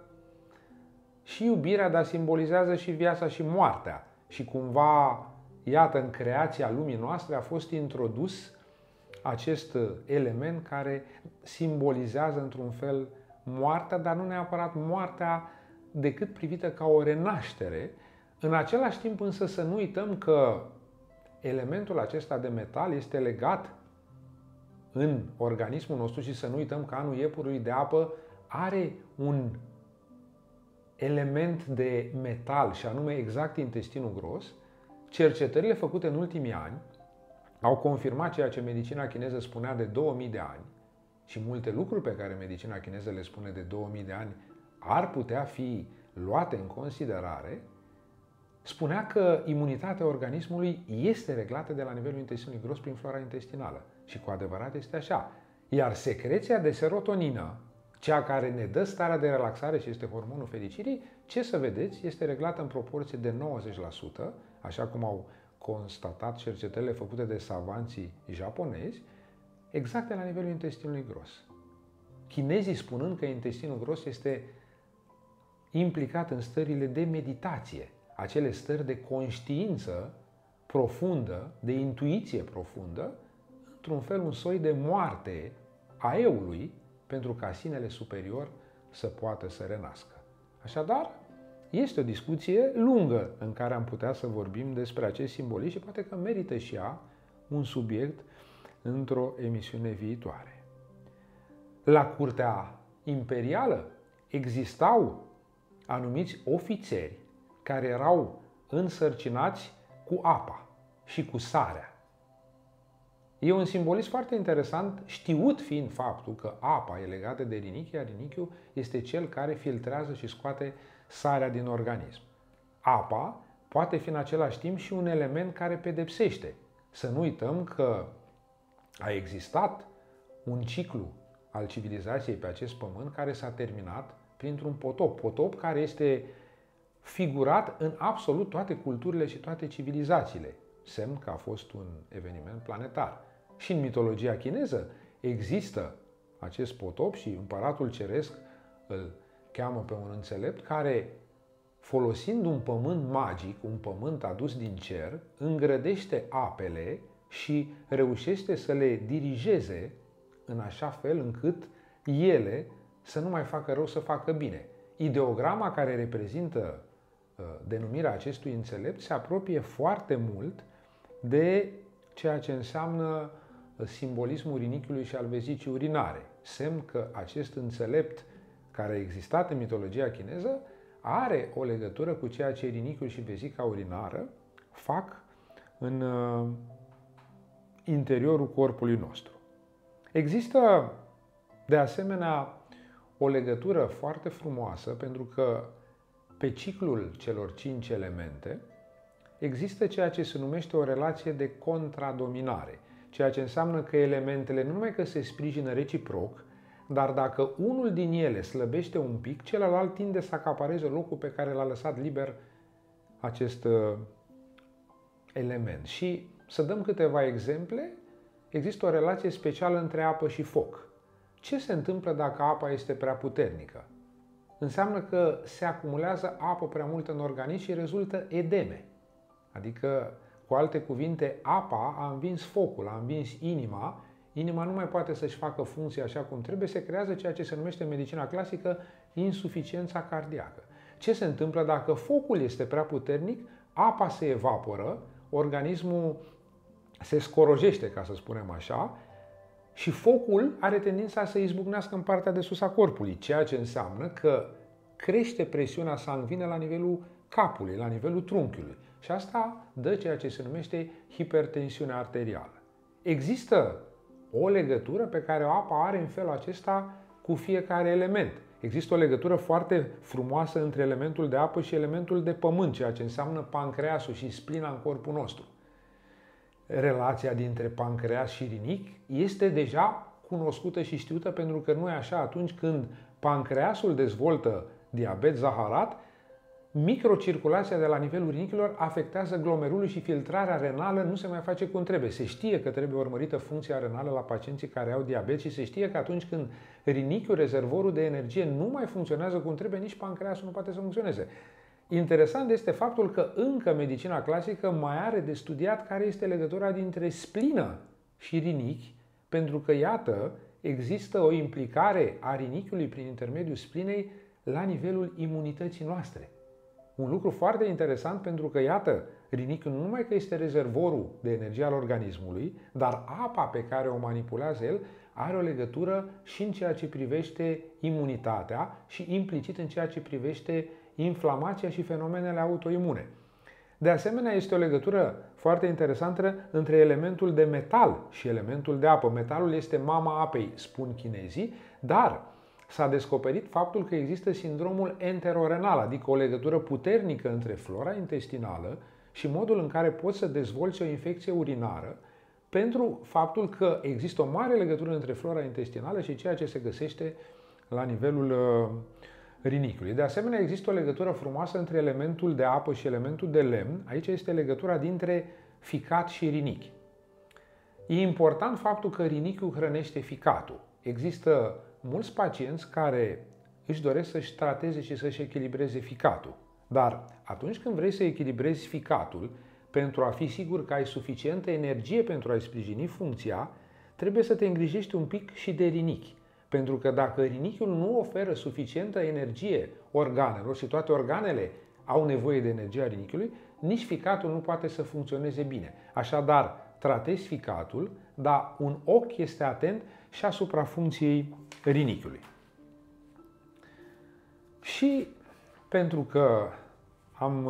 S1: și iubirea, dar simbolizează și viața și moartea. Și cumva, iată, în creația lumii noastre a fost introdus acest element care simbolizează într-un fel moartea, dar nu neapărat moartea decât privită ca o renaștere. În același timp însă să nu uităm că elementul acesta de metal este legat în organismul nostru și să nu uităm că anul iepurului de apă are un element de metal și anume exact intestinul gros. Cercetările făcute în ultimii ani au confirmat ceea ce medicina chineză spunea de două mii de ani și multe lucruri pe care medicina chineză le spune de două mii de ani ar putea fi luate în considerare. Spunea că imunitatea organismului este reglată de la nivelul intestinului gros prin flora intestinală. Și cu adevărat este așa. Iar secreția de serotonină, cea care ne dă starea de relaxare și este hormonul fericirii, ce să vedeți, este reglată în proporție de nouăzeci la sută, așa cum au constatat cercetările făcute de savanții japonezi, exact de la nivelul intestinului gros. Chinezii spunând că intestinul gros este implicat în stările de meditație, acele stări de conștiință profundă, de intuiție profundă, într-un fel un soi de moarte a eului, pentru ca sinele superior să poată să renască. Așadar, este o discuție lungă în care am putea să vorbim despre acest simbolism și poate că merită și ea un subiect într-o emisiune viitoare. La curtea imperială existau anumiți ofițeri care erau însărcinați cu apa și cu sarea. E un simbolism foarte interesant, știut fiind faptul că apa e legată de rinichi, iar rinichiul este cel care filtrează și scoate sarea din organism. Apa poate fi în același timp și un element care pedepsește. Să nu uităm că a existat un ciclu al civilizației pe acest pământ care s-a terminat printr-un potop. Potop care este figurat în absolut toate culturile și toate civilizațiile. Semn că a fost un eveniment planetar. Și în mitologia chineză există acest potop și împăratul ceresc îl cheamă pe un înțelept care, folosind un pământ magic, un pământ adus din cer, îngrădește apele și reușește să le dirigeze în așa fel încât ele să nu mai facă rău, să facă bine. Ideograma care reprezintă uh, denumirea acestui înțelept se apropie foarte mult de ceea ce înseamnă simbolismul rinichiului și al vezicii urinare. Semn că acest înțelept care a existat în mitologia chineză are o legătură cu ceea ce rinichiul și vezica urinară fac în uh, interiorul corpului nostru. Există de asemenea o legătură foarte frumoasă pentru că pe ciclul celor cinci elemente există ceea ce se numește o relație de contradominare, ceea ce înseamnă că elementele nu numai că se sprijină reciproc, dar dacă unul din ele slăbește un pic, celălalt tinde să acapareze locul pe care l-a lăsat liber acest uh, element. Și să dăm câteva exemple, există o relație specială între apă și foc. Ce se întâmplă dacă apa este prea puternică? Înseamnă că se acumulează apă prea multă în organism și rezultă edeme. Adică, cu alte cuvinte, apa a învins focul, a învins inima, inima nu mai poate să-și facă funcția așa cum trebuie, se creează ceea ce se numește în medicina clasică insuficiența cardiacă. Ce se întâmplă dacă focul este prea puternic, apa se evaporă, organismul se scorojește, ca să spunem așa, și focul are tendința să izbucnească în partea de sus a corpului, ceea ce înseamnă că crește presiunea sanguină la nivelul capului, la nivelul trunchiului. Și asta dă ceea ce se numește hipertensiune arterială. Există o legătură pe care o apa are în felul acesta cu fiecare element. Există o legătură foarte frumoasă între elementul de apă și elementul de pământ, ceea ce înseamnă pancreasul și splina în corpul nostru. Relația dintre pancreas și rinichi este deja cunoscută și știută, pentru că nu e așa, atunci când pancreasul dezvoltă diabet zaharat, microcirculația de la nivelul rinichilor afectează glomerulul și filtrarea renală nu se mai face cum trebuie. Se știe că trebuie urmărită funcția renală la pacienții care au diabet și se știe că atunci când rinichiul, rezervorul de energie, nu mai funcționează cum trebuie, nici pancreasul nu poate să funcționeze. Interesant este faptul că încă medicina clasică mai are de studiat care este legătura dintre splină și rinichi, pentru că, iată, există o implicare a rinichiului prin intermediul splinei la nivelul imunității noastre. Un lucru foarte interesant, pentru că, iată, rinichiul nu numai că este rezervorul de energie al organismului, dar apa pe care o manipulează el are o legătură și în ceea ce privește imunitatea și implicit în ceea ce privește inflamația și fenomenele autoimune. De asemenea, este o legătură foarte interesantă între elementul de metal și elementul de apă. Metalul este mama apei, spun chinezii, dar s-a descoperit faptul că există sindromul enterorenal, adică o legătură puternică între flora intestinală și modul în care poți să dezvolți o infecție urinară, pentru faptul că există o mare legătură între flora intestinală și ceea ce se găsește la nivelul uh, rinichiului. De asemenea, există o legătură frumoasă între elementul de apă și elementul de lemn. Aici este legătura dintre ficat și rinichi. E important faptul că rinichiul hrănește ficatul. Există mulți pacienți care își doresc să-și trateze și să-și echilibreze ficatul. Dar atunci când vrei să echilibrezi ficatul, pentru a fi sigur că ai suficientă energie pentru a-i sprijini funcția, trebuie să te îngrijești un pic și de rinichi. Pentru că dacă rinichiul nu oferă suficientă energie organelor și toate organele au nevoie de energia rinichiului, nici ficatul nu poate să funcționeze bine. Așadar, tratezi ficatul, dar un ochi este atent și asupra funcției rinichiului. Și pentru că am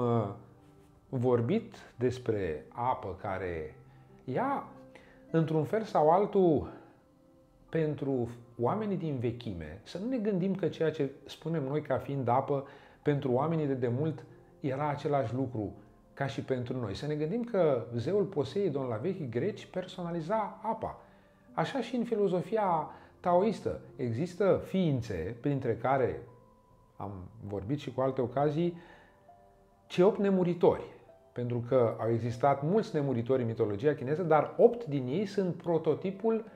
S1: vorbit despre apă care ea, într-un fel sau altul, pentru oamenii din vechime, să nu ne gândim că ceea ce spunem noi ca fiind apă, pentru oamenii de demult era același lucru ca și pentru noi. Să ne gândim că zeul Poseidon la vechii greci personaliza apa. Așa și în filozofia taoistă există ființe, printre care am vorbit și cu alte ocazii, cei opt nemuritori. Pentru că au existat mulți nemuritori în mitologia chineză, dar opt din ei sunt prototipul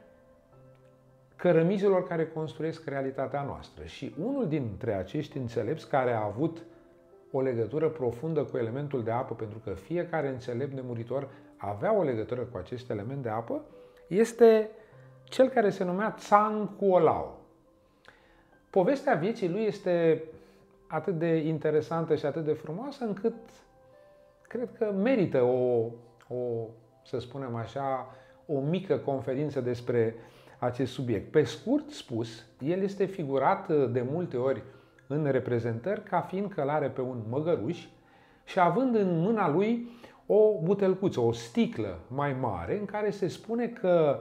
S1: cărămizilor care construiesc realitatea noastră. Și unul dintre acești înțelepți care a avut o legătură profundă cu elementul de apă, pentru că fiecare înțelept nemuritor avea o legătură cu acest element de apă, este cel care se numea Tsang Kuolao. Povestea vieții lui este atât de interesantă și atât de frumoasă, încât cred că merită o, o, să spunem așa, o mică conferință despre acest subiect. Pe scurt spus, el este figurat de multe ori în reprezentări ca fiind călare pe un măgăruș și având în mâna lui o butelcuță, o sticlă mai mare, în care se spune că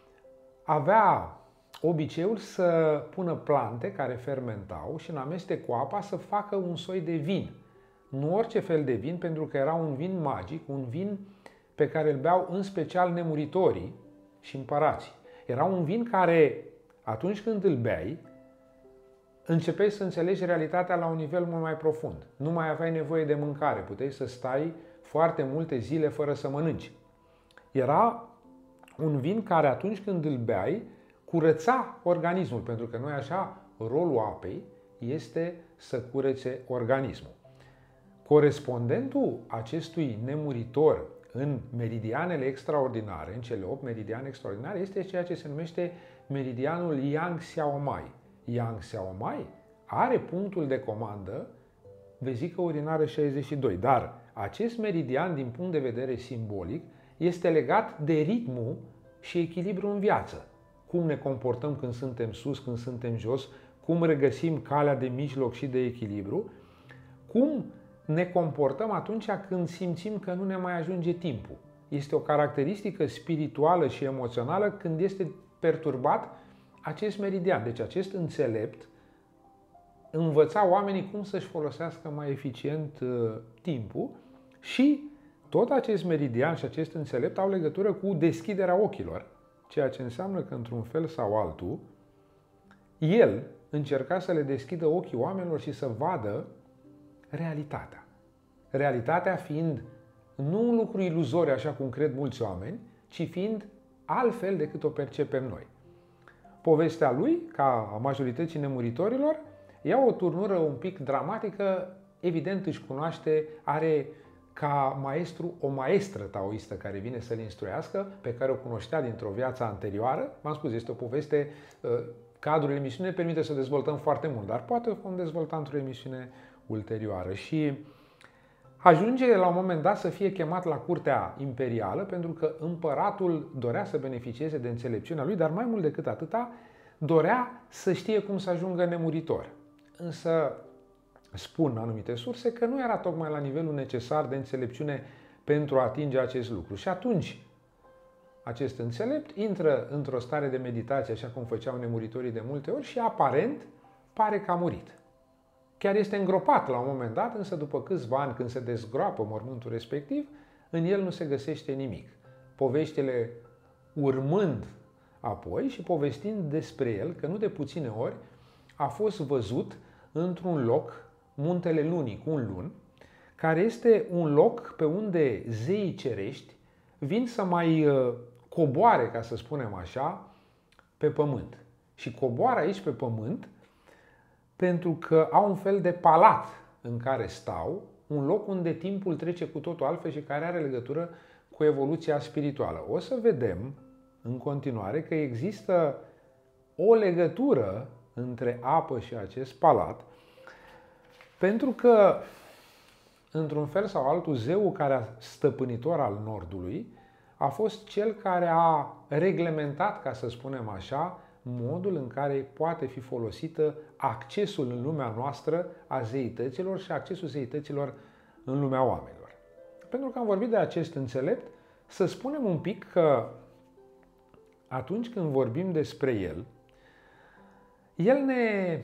S1: avea obiceiul să pună plante care fermentau și în amestec cu apa să facă un soi de vin. Nu orice fel de vin, pentru că era un vin magic, un vin pe care îl beau în special nemuritorii și împărații. Era un vin care, atunci când îl beai, începeai să înțelegi realitatea la un nivel mult mai profund. Nu mai aveai nevoie de mâncare, puteai să stai foarte multe zile fără să mănânci. Era un vin care, atunci când îl beai, curăța organismul, pentru că noi așa, rolul apei este să curețe organismul. Corespondentul acestui nemuritor în meridianele extraordinare, în cele opt meridiane extraordinare, este ceea ce se numește meridianul Yang Xiaomai. Yang Xiaomai are punctul de comandă vezică urinară șaizeci și doi, dar acest meridian, din punct de vedere simbolic, este legat de ritmul și echilibru în viață. Cum ne comportăm când suntem sus, când suntem jos, cum regăsim calea de mijloc și de echilibru, cum ne comportăm atunci când simțim că nu ne mai ajunge timpul. Este o caracteristică spirituală și emoțională când este perturbat acest meridian. Deci acest înțelept învăța oamenii cum să-și folosească mai eficient uh, timpul și tot acest meridian și acest înțelept au legătură cu deschiderea ochilor, ceea ce înseamnă că într-un fel sau altul el încerca să le deschidă ochii oamenilor și să vadă realitatea. Realitatea fiind nu un lucru iluzoriu, așa cum cred mulți oameni, ci fiind altfel decât o percepem noi. Povestea lui, ca a majorității nemuritorilor, ia o turnură un pic dramatică, evident își cunoaște, are ca maestru o maestră taoistă care vine să-l instruiască, pe care o cunoștea dintr-o viață anterioară. V-am spus, este o poveste, cadrul emisiunii permite să dezvoltăm foarte mult, dar poate o vom dezvolta într-o emisiune ulterioară. Și ajunge la un moment dat să fie chemat la curtea imperială, pentru că împăratul dorea să beneficieze de înțelepciunea lui, dar mai mult decât atâta, dorea să știe cum să ajungă nemuritor. Însă spun anumite surse că nu era tocmai la nivelul necesar de înțelepciune pentru a atinge acest lucru. Și atunci acest înțelept intră într-o stare de meditație, așa cum făceau nemuritorii de multe ori, și aparent pare că a murit. Chiar este îngropat la un moment dat, însă după câțiva ani, când se dezgroapă mormântul respectiv, în el nu se găsește nimic. Poveștile urmând apoi și povestind despre el, că nu de puține ori a fost văzut într-un loc, Muntele Lunii, cu un lun, care este un loc pe unde zeii cerești vin să mai coboare, ca să spunem așa, pe pământ. Și coboară aici pe pământ pentru că au un fel de palat în care stau, un loc unde timpul trece cu totul altfel și care are legătură cu evoluția spirituală. O să vedem în continuare că există o legătură între apă și acest palat, pentru că, într-un fel sau altul, zeul care a stăpânitor al Nordului a fost cel care a reglementat, ca să spunem așa, modul în care poate fi folosită accesul în lumea noastră a zeităților și accesul zeităților în lumea oamenilor. Pentru că am vorbit de acest înțelept, să spunem un pic că atunci când vorbim despre el, el ne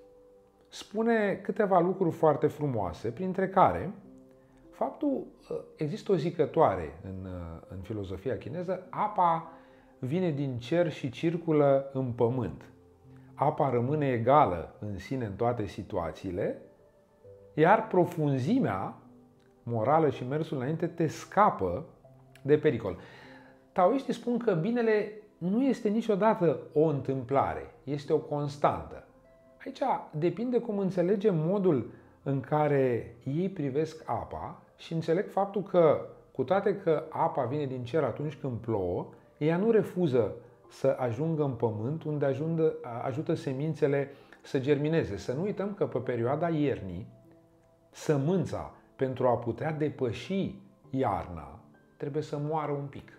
S1: spune câteva lucruri foarte frumoase, printre care faptul, există o zicătoare în, în filozofia chineză, apa vine din cer și circulă în pământ. Apa rămâne egală în sine în toate situațiile, iar profunzimea morală și mersul înainte te scapă de pericol. Taoiștii spun că binele nu este niciodată o întâmplare, este o constantă. Aici depinde cum înțelegem modul în care ei privesc apa și înțeleg faptul că, cu toate că apa vine din cer atunci când plouă, ea nu refuză să ajungă în pământ, unde ajungă, ajută semințele să germineze. Să nu uităm că pe perioada iernii, sămânța, pentru a putea depăși iarna, trebuie să moară un pic.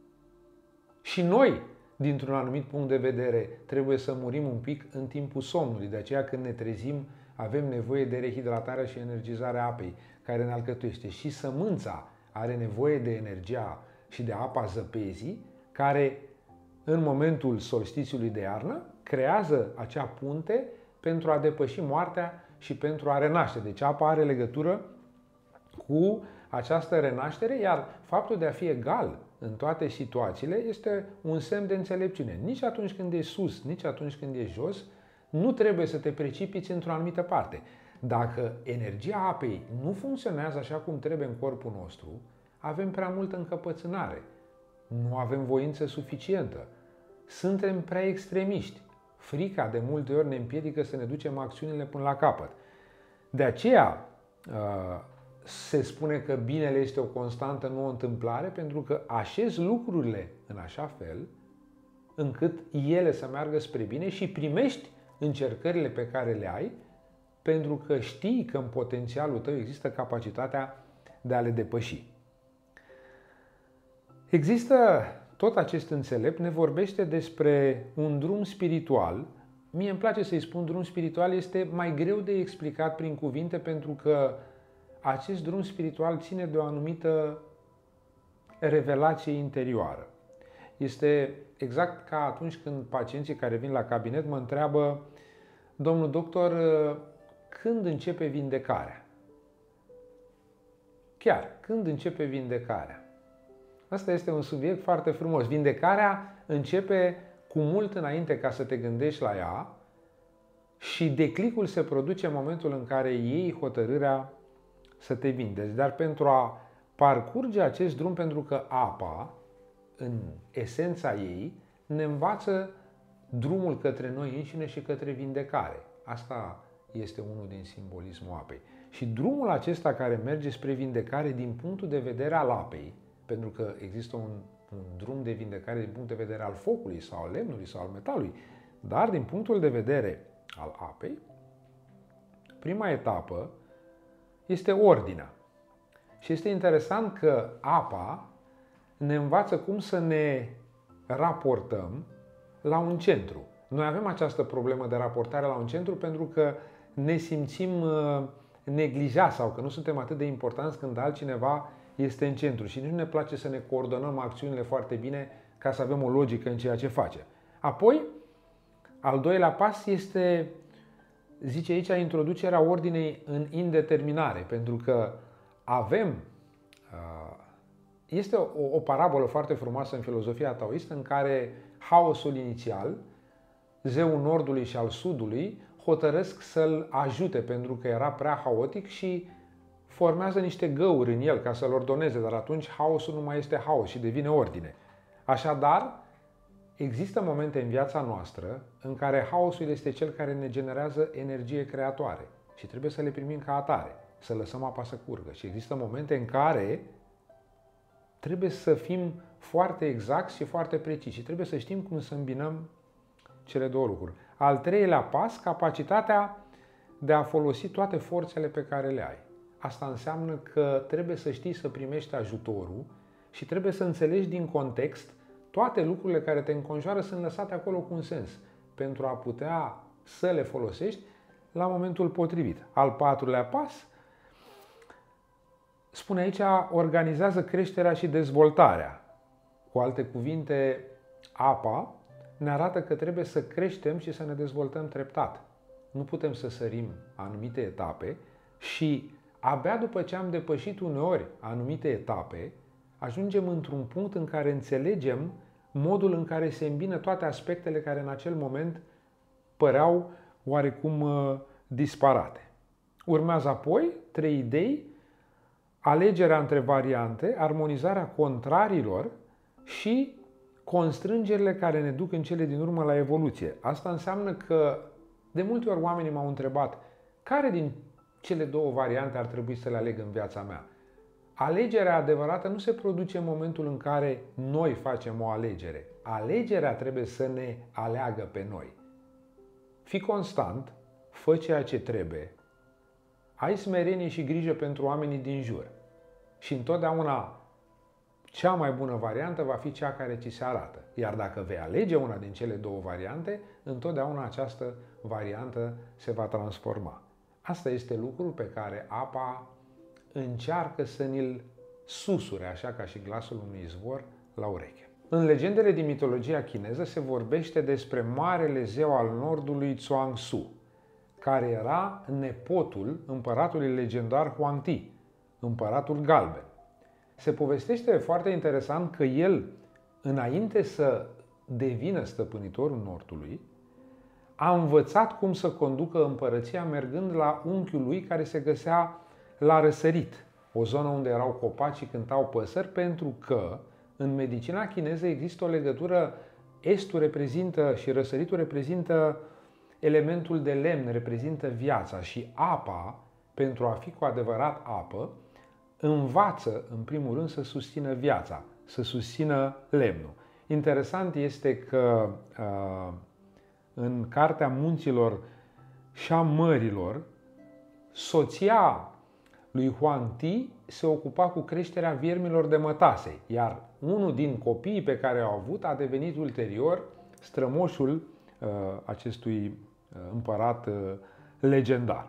S1: Și noi, dintr-un anumit punct de vedere, trebuie să murim un pic în timpul somnului. De aceea, când ne trezim, avem nevoie de rehidratarea și energizarea apei, care ne alcătuiește. Și sămânța are nevoie de energia și de apa zăpezii, care, în momentul solstițiului de iarnă, creează acea punte pentru a depăși moartea și pentru a renaște. Deci apa are legătură cu această renaștere, iar faptul de a fi egal în toate situațiile este un semn de înțelepciune. Nici atunci când e sus, nici atunci când e jos, nu trebuie să te precipiți într-o anumită parte. Dacă energia apei nu funcționează așa cum trebuie în corpul nostru, avem prea multă încăpățânare, nu avem voință suficientă, suntem prea extremiști. Frica de multe ori ne împiedică să ne ducem acțiunile până la capăt. De aceea se spune că binele este o constantă, nu o întâmplare, pentru că așezi lucrurile în așa fel încât ele să meargă spre bine și primești încercările pe care le ai, pentru că știi că în potențialul tău există capacitatea de a le depăși. Există tot acest înțelept, ne vorbește despre un drum spiritual. Mie îmi place să-i spun drum spiritual, este mai greu de explicat prin cuvinte, pentru că acest drum spiritual ține de o anumită revelație interioară. Este exact ca atunci când pacienții care vin la cabinet mă întreabă: domnul doctor, când începe vindecarea? Chiar, când începe vindecarea? Asta este un subiect foarte frumos. Vindecarea începe cu mult înainte ca să te gândești la ea și declicul se produce în momentul în care iei hotărârea să te vindeci. Dar pentru a parcurge acest drum, pentru că apa, în esența ei, ne învață drumul către noi înșine și către vindecare. Asta este unul din simbolismul apei. Și drumul acesta care merge spre vindecare din punctul de vedere al apei, pentru că există un, un drum de vindecare din punct de vedere al focului sau al lemnului sau al metalului, dar din punctul de vedere al apei, prima etapă este ordinea. Și este interesant că apa ne învață cum să ne raportăm la un centru. Noi avem această problemă de raportare la un centru pentru că ne simțim neglijați sau că nu suntem atât de importanți când altcineva este în centru și nici nu ne place să ne coordonăm acțiunile foarte bine ca să avem o logică în ceea ce face. Apoi, al doilea pas este, zice aici, introducerea ordinei în indeterminare, pentru că avem, este o, o parabolă foarte frumoasă în filozofia taoistă în care haosul inițial, zeul nordului și al sudului, hotărăsc să-l ajute pentru că era prea haotic și formează niște găuri în el ca să-l ordoneze, dar atunci haosul nu mai este haos și devine ordine. Așadar, există momente în viața noastră în care haosul este cel care ne generează energie creatoare și trebuie să le primim ca atare, să lăsăm apa să curgă. Și există momente în care trebuie să fim foarte exacti și foarte preciși și trebuie să știm cum să îmbinăm cele două lucruri. Al treilea pas, capacitatea de a folosi toate forțele pe care le ai. Asta înseamnă că trebuie să știi să primești ajutorul și trebuie să înțelegi din context toate lucrurile care te înconjoară sunt lăsate acolo cu un sens pentru a putea să le folosești la momentul potrivit. Al patrulea pas, spune aici, organizează creșterea și dezvoltarea. Cu alte cuvinte, apa ne arată că trebuie să creștem și să ne dezvoltăm treptat. Nu putem să sărim anumite etape și abia după ce am depășit uneori anumite etape, ajungem într-un punct în care înțelegem modul în care se îmbină toate aspectele care în acel moment păreau oarecum uh, disparate. Urmează apoi trei idei: alegerea între variante, armonizarea contrariilor și constrângerile care ne duc în cele din urmă la evoluție. Asta înseamnă că de multe ori oamenii m-au întrebat care din cele două variante ar trebui să le aleg în viața mea. Alegerea adevărată nu se produce în momentul în care noi facem o alegere. Alegerea trebuie să ne aleagă pe noi. Fii constant, fă ceea ce trebuie, ai smerenie și grijă pentru oamenii din jur. Și întotdeauna cea mai bună variantă va fi cea care ți se arată. Iar dacă vei alege una din cele două variante, întotdeauna această variantă se va transforma. Asta este lucrul pe care apa încearcă să ni-l susure, așa ca și glasul unui izvor, la ureche. În legendele din mitologia chineză se vorbește despre marele zeu al nordului Zhuangzi, care era nepotul împăratului legendar Huang Ti, împăratul galben. Se povestește foarte interesant că el, înainte să devină stăpânitorul nordului, a învățat cum să conducă împărăția mergând la unchiul lui care se găsea la răsărit, o zonă unde erau copaci și cântau păsări, pentru că în medicina chineză există o legătură, estul reprezintă și răsăritul reprezintă elementul de lemn, reprezintă viața și apa, pentru a fi cu adevărat apă, învață în primul rând să susțină viața, să susțină lemnul. Interesant este că în Cartea Munților și a Mărilor, soția lui Huang Ti se ocupa cu creșterea viermilor de mătase, iar unul din copiii pe care au avut a devenit ulterior strămoșul uh, acestui uh, împărat uh, legendar.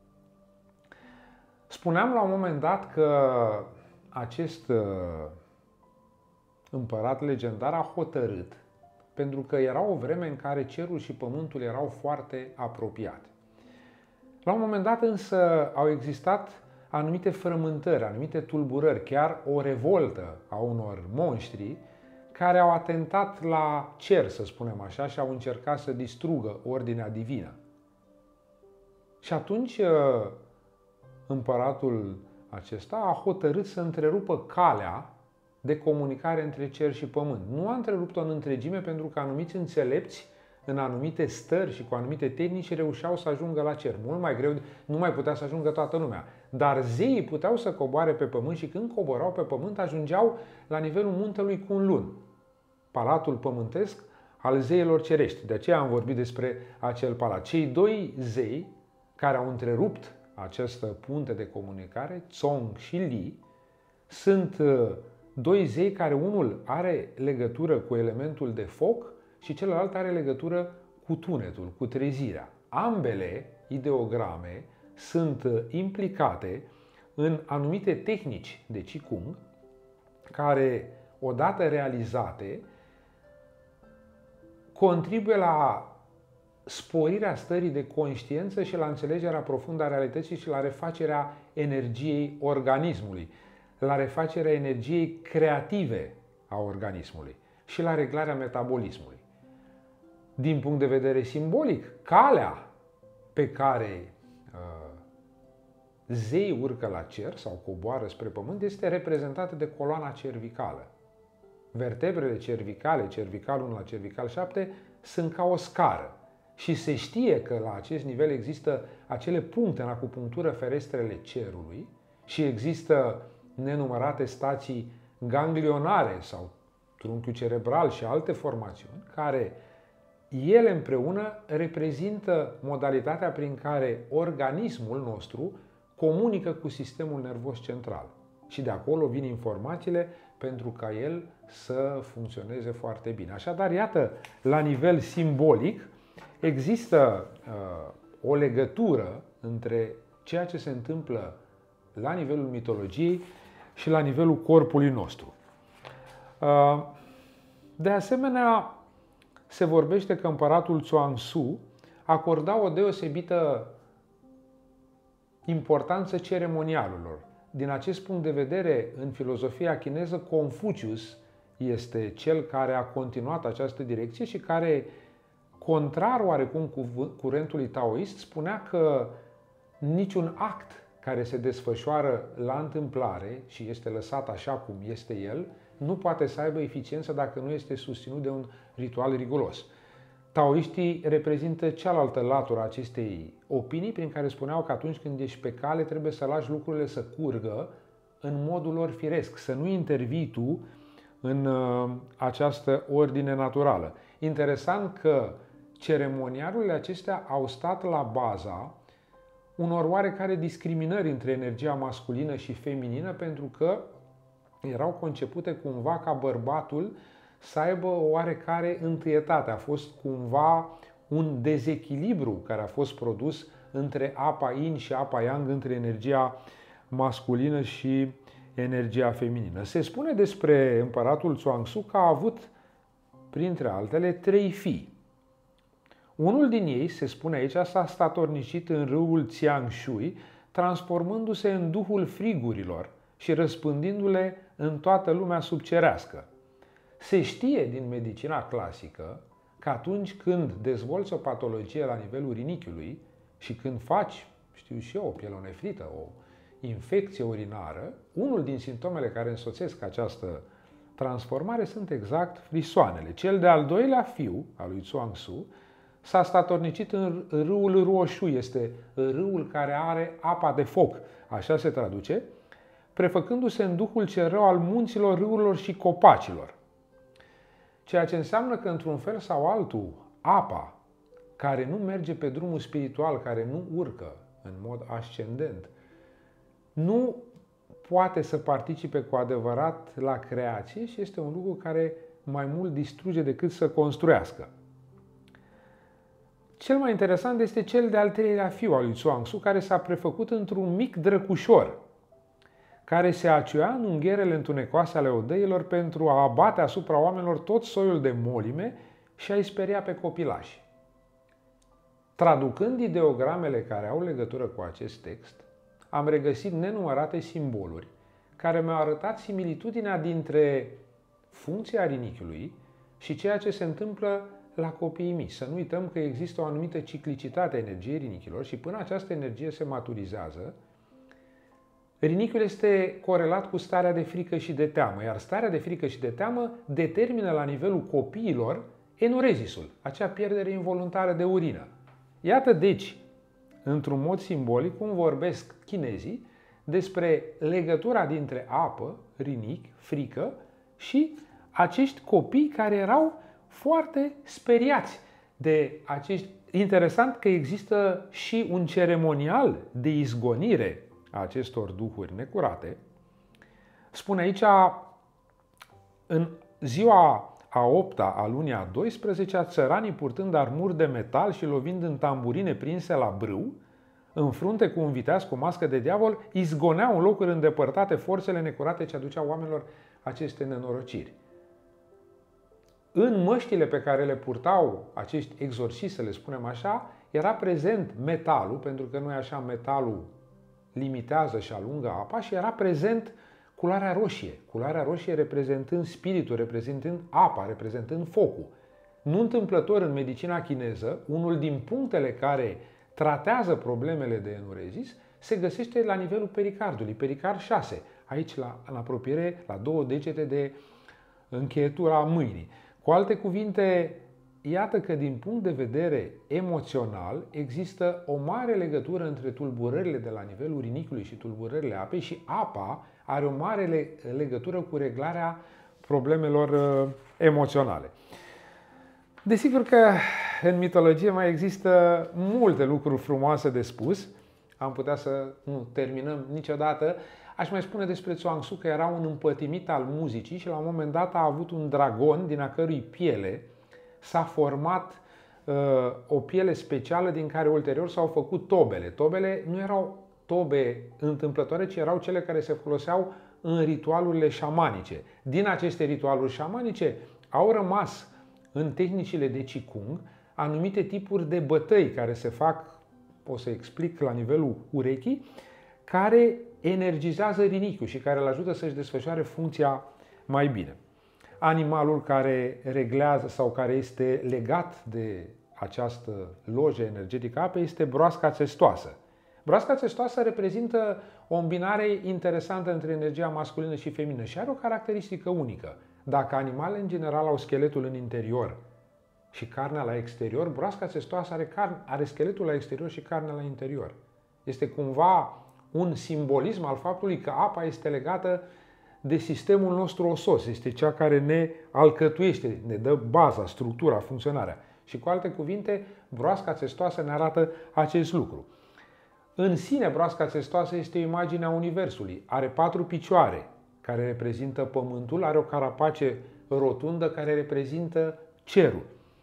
S1: Spuneam la un moment dat că acest uh, împărat legendar a hotărât pentru că era o vreme în care cerul și pământul erau foarte apropiate. La un moment dat însă au existat anumite frământări, anumite tulburări, chiar o revoltă a unor monștri care au atentat la cer, să spunem așa, și au încercat să distrugă ordinea divină. Și atunci împăratul acesta a hotărât să întrerupă calea de comunicare între cer și pământ. Nu a întrerupt-o în întregime pentru că anumiți înțelepți în anumite stări și cu anumite tehnici reușeau să ajungă la cer. Mult mai greu, nu mai putea să ajungă toată lumea. Dar zeii puteau să coboare pe pământ și când coborau pe pământ ajungeau la nivelul muntelui Kunlun, palatul pământesc al zeilor cerești. De aceea am vorbit despre acel palat. Cei doi zei care au întrerupt această punte de comunicare, Tsong și Li, sunt doi zei care unul are legătură cu elementul de foc și celălalt are legătură cu tunetul, cu trezirea. Ambele ideograme sunt implicate în anumite tehnici de Qigong care, odată realizate, contribuie la sporirea stării de conștiință și la înțelegerea profundă a realității și la refacerea energiei organismului, la refacerea energiei creative a organismului și la reglarea metabolismului. Din punct de vedere simbolic, calea pe care uh, zei urcă la cer sau coboară spre pământ este reprezentată de coloana cervicală. Vertebrele cervicale, cervical unu la cervical șapte, sunt ca o scară. Și se știe că la acest nivel există acele puncte în acupunctură ferestrele cerului și există nenumărate stații ganglionare sau trunchiul cerebral și alte formațiuni care ele împreună reprezintă modalitatea prin care organismul nostru comunică cu sistemul nervos central. Și de acolo vin informațiile pentru ca el să funcționeze foarte bine. Așadar, iată, la nivel simbolic, există uh, o legătură între ceea ce se întâmplă la nivelul mitologiei și la nivelul corpului nostru. Uh, de asemenea, se vorbește că împăratul Zhuangzi acorda o deosebită importanță ceremonialurilor. Din acest punct de vedere, în filozofia chineză, Confucius este cel care a continuat această direcție și care, contrar oarecum curentului taoist, spunea că niciun act care se desfășoară la întâmplare și este lăsat așa cum este el, nu poate să aibă eficiență dacă nu este susținut de un ritual riguros. Taoiștii reprezintă cealaltă latură a acestei opinii prin care spuneau că atunci când ești pe cale trebuie să lași lucrurile să curgă în modul lor firesc, să nu intervii tu în uh, această ordine naturală. Interesant că ceremonialurile acestea au stat la baza unor oarecare discriminări între energia masculină și feminină pentru că erau concepute cumva ca bărbatul să aibă o oarecare întâietate. A fost cumva un dezechilibru care a fost produs între apa yin și apa yang, între energia masculină și energia feminină. Se spune despre împăratul Zhuangzi că a avut, printre altele, trei fii. Unul din ei, se spune aici, s-a statornicit în râul Țiangshui, transformându-se în duhul frigurilor și răspândindu-le în toată lumea subcerească. Se știe din medicina clasică că atunci când dezvolți o patologie la nivelul rinichiului și când faci, știu și eu, o pielonefrită, o infecție urinară, unul din simptomele care însoțesc această transformare sunt exact frisoanele. Cel de-al doilea fiu al lui Zhuangzi s-a statornicit în râul Ruoshui, este râul care are apa de foc, așa se traduce, prefăcându-se în duhul cel rău al munților, râurilor și copacilor. Ceea ce înseamnă că, într-un fel sau altul, apa care nu merge pe drumul spiritual, care nu urcă în mod ascendent, nu poate să participe cu adevărat la creație și este un lucru care mai mult distruge decât să construiască. Cel mai interesant este cel de-al treilea fiu al lui Zhuangzi, care s-a prefăcut într-un mic drăcușor, care se aciuia în ungherele întunecoase ale odăilor pentru a abate asupra oamenilor tot soiul de molime, și a-i speria pe copilași. Traducând ideogramele care au legătură cu acest text, am regăsit nenumărate simboluri care mi-au arătat similitudinea dintre funcția rinichiului și ceea ce se întâmplă la copiii mici. Să nu uităm că există o anumită ciclicitate a energiei rinichilor și până această energie se maturizează, rinichiul este corelat cu starea de frică și de teamă, iar starea de frică și de teamă determină la nivelul copiilor enurezisul, acea pierdere involuntară de urină. Iată deci, într-un mod simbolic, cum vorbesc chinezii despre legătura dintre apă, rinichi, frică și acești copii care erau foarte speriați de acești... Interesant că există și un ceremonial de izgonire a acestor duhuri necurate. Spune aici, în ziua a opta a lunii a douăsprezecea, țăranii purtând armuri de metal și lovind în tamburine prinse la brâu, în frunte cu un viteaz cu mască de diavol, izgoneau în locuri îndepărtate forțele necurate ce aduceau oamenilor aceste nenorociri. În măștile pe care le purtau acești exorciști, să le spunem așa, era prezent metalul, pentru că nu e așa, metalul limitează și alungă apa, și era prezent culoarea roșie. Culoarea roșie reprezentând spiritul, reprezentând apa, reprezentând focul. Nu întâmplător, în medicina chineză, unul din punctele care tratează problemele de enurezis se găsește la nivelul pericardului, pericard șase, aici la, în apropiere, la două degete de încheietura mâinii. Cu alte cuvinte, iată că din punct de vedere emoțional există o mare legătură între tulburările de la nivelul rinichiului și tulburările apei și apa are o mare legătură cu reglarea problemelor uh, emoționale. Desigur că în mitologie mai există multe lucruri frumoase de spus. Am putea să nu terminăm niciodată. Aș mai spune despre Zhuangzi că era un împătimit al muzicii și la un moment dat a avut un dragon din a cărui piele s-a format uh, o piele specială din care ulterior s-au făcut tobele. Tobele nu erau tobe întâmplătoare, ci erau cele care se foloseau în ritualurile șamanice. Din aceste ritualuri șamanice au rămas în tehnicile de Qigong anumite tipuri de bătăi care se fac, o să explic, la nivelul urechii, care energizează rinichiul și care îl ajută să-și desfășoare funcția mai bine. Animalul care reglează sau care este legat de această lojă energetică a apei este broasca țestoasă. Broasca țestoasă reprezintă o îmbinare interesantă între energia masculină și feminină și are o caracteristică unică. Dacă animalele în general au scheletul în interior și carnea la exterior, broasca țestoasă are, carne, are scheletul la exterior și carnea la interior. Este cumva un simbolism al faptului că apa este legată de sistemul nostru osos, este cea care ne alcătuiește, ne dă baza, structura, funcționarea. Și cu alte cuvinte, broasca țestoasă ne arată acest lucru. În sine, broasca țestoasă este o imagine a Universului. Are patru picioare care reprezintă pământul, are o carapace rotundă care reprezintă cerul.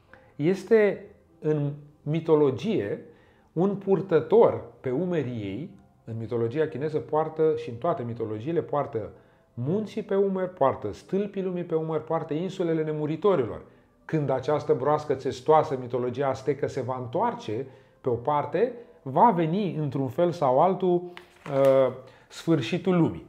S1: Este în mitologie un purtător pe umerii ei, în mitologia chineză poartă și în toate mitologiile poartă munții pe umeri, poartă stâlpii lumii pe umeri, poartă insulele nemuritorilor. Când această broască țestoasă, mitologia aztecă, se va întoarce pe o parte, va veni într-un fel sau altul sfârșitul lumii.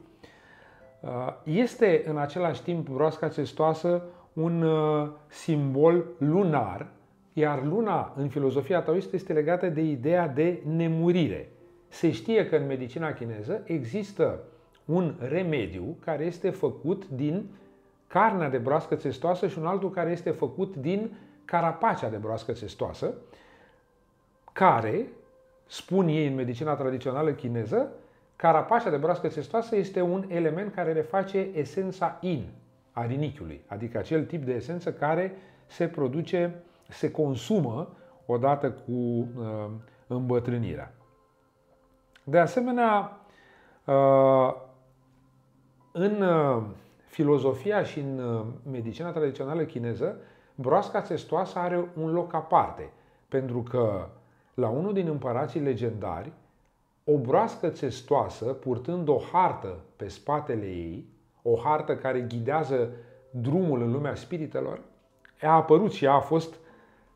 S1: Este în același timp broasca țestoasă un simbol lunar, iar luna în filozofia taoistă este legată de ideea de nemurire. Se știe că în medicina chineză există un remediu care este făcut din carnea de broască țestoasă și un altul care este făcut din carapacea de broască țestoasă, care, spun ei în medicina tradițională chineză, carapacea de broască țestoasă este un element care reface esența yin a rinichiului, adică acel tip de esență care se produce, se consumă odată cu uh, îmbătrânirea. De asemenea, uh, în uh, filozofia și în uh, medicina tradițională chineză, broasca țestoasă are un loc aparte, pentru că la unul din împărații legendari, o broască țestoasă, purtând o hartă pe spatele ei, o hartă care ghidează drumul în lumea spiritelor, a apărut și a fost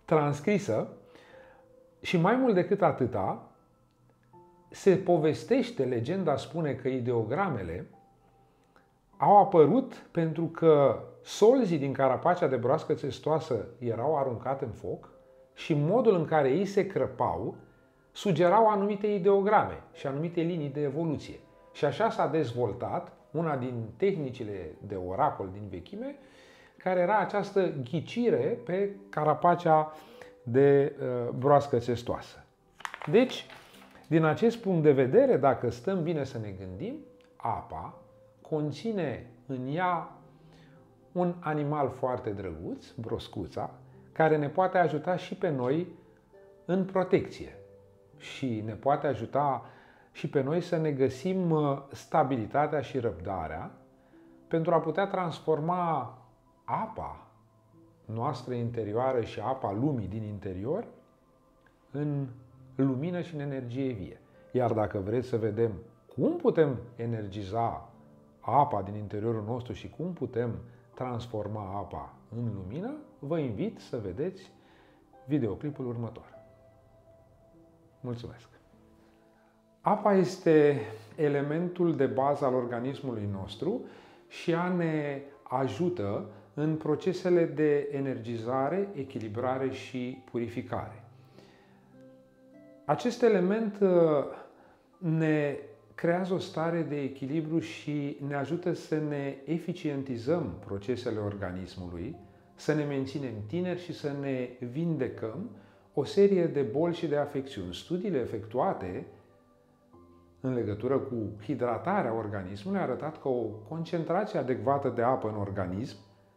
S1: transcrisă și mai mult decât atâta, se povestește, legenda spune că ideogramele au apărut pentru că solzii din carapacea de broască țestoasă erau aruncate în foc și modul în care ei se crăpau sugerau anumite ideograme și anumite linii de evoluție. Și așa s-a dezvoltat una din tehnicile de oracol din vechime, care era această ghicire pe carapacea de uh, broască țestoasă. Deci, din acest punct de vedere, dacă stăm bine să ne gândim, apa conține în ea un animal foarte drăguț, broscuța, care ne poate ajuta și pe noi în protecție și ne poate ajuta și pe noi să ne găsim stabilitatea și răbdarea pentru a putea transforma apa noastră interioară și apa lumii din interior în lumină și în energie vie. Iar dacă vreți să vedem cum putem energiza apa din interiorul nostru și cum putem transforma apa în lumină, vă invit să vedeți videoclipul următor. Mulțumesc! Apa este elementul de bază al organismului nostru și ea ne ajută în procesele de energizare, echilibrare și purificare. Acest element ne creează o stare de echilibru și ne ajută să ne eficientizăm procesele organismului, să ne menținem tineri și să ne vindecăm o serie de boli și de afecțiuni. Studiile efectuate în legătură cu hidratarea organismului a arătat că o concentrație adecvată de apă în organism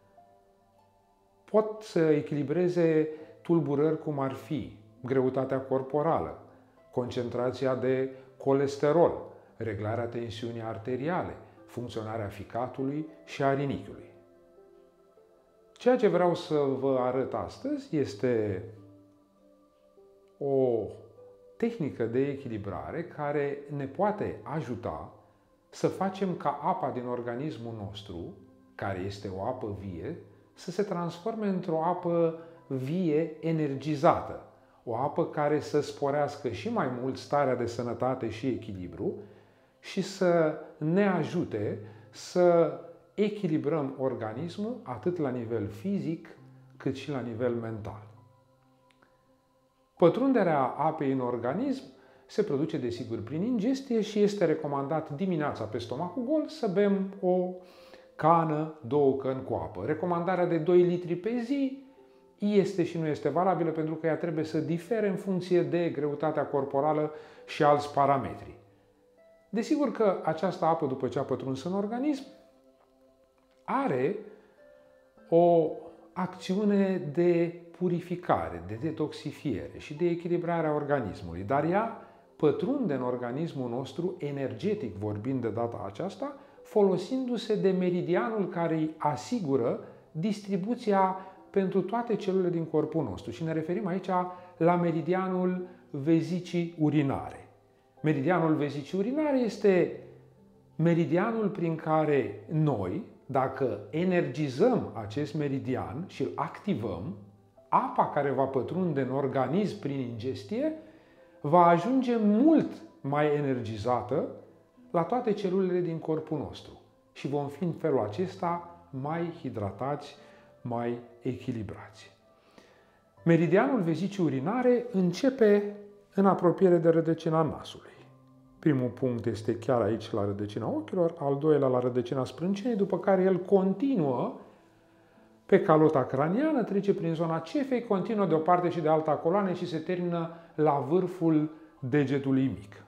S1: pot să echilibreze tulburări cum ar fi greutatea corporală, concentrația de colesterol, reglarea tensiunii arteriale, funcționarea ficatului și a rinichiului. Ceea ce vreau să vă arăt astăzi este o tehnică de echilibrare care ne poate ajuta să facem ca apa din organismul nostru, care este o apă vie, să se transforme într-o apă vie energizată. O apă care să sporească și mai mult starea de sănătate și echilibru și să ne ajute să echilibrăm organismul atât la nivel fizic cât și la nivel mental. Pătrunderea apei în organism se produce desigur prin ingestie și este recomandat dimineața pe stomacul gol să bem o cană, două căni cu apă. Recomandarea de doi litri pe zi este și nu este valabilă pentru că ea trebuie să difere în funcție de greutatea corporală și alți parametri. Desigur că această apă, după ce a pătruns în organism, are o acțiune de purificare, de detoxifiere și de echilibrare a organismului, dar ea pătrunde în organismul nostru, energetic vorbind de data aceasta, folosindu-se de meridianul care îi asigură distribuția pentru toate celulele din corpul nostru. Și ne referim aici la meridianul vezicii urinare. Meridianul vezicii urinare este meridianul prin care noi, dacă energizăm acest meridian și îl activăm, apa care va pătrunde în organism prin ingestie va ajunge mult mai energizată la toate celulele din corpul nostru și vom fi în felul acesta mai hidratați, mai echilibrați. Meridianul vezicii urinare începe în apropiere de rădăcina nasului. Primul punct este chiar aici la rădăcina ochilor, al doilea la rădăcina sprâncenei, după care el continuă pe calota craniană, trece prin zona cefei, continuă de o parte și de alta a coloanei și se termină la vârful degetului mic.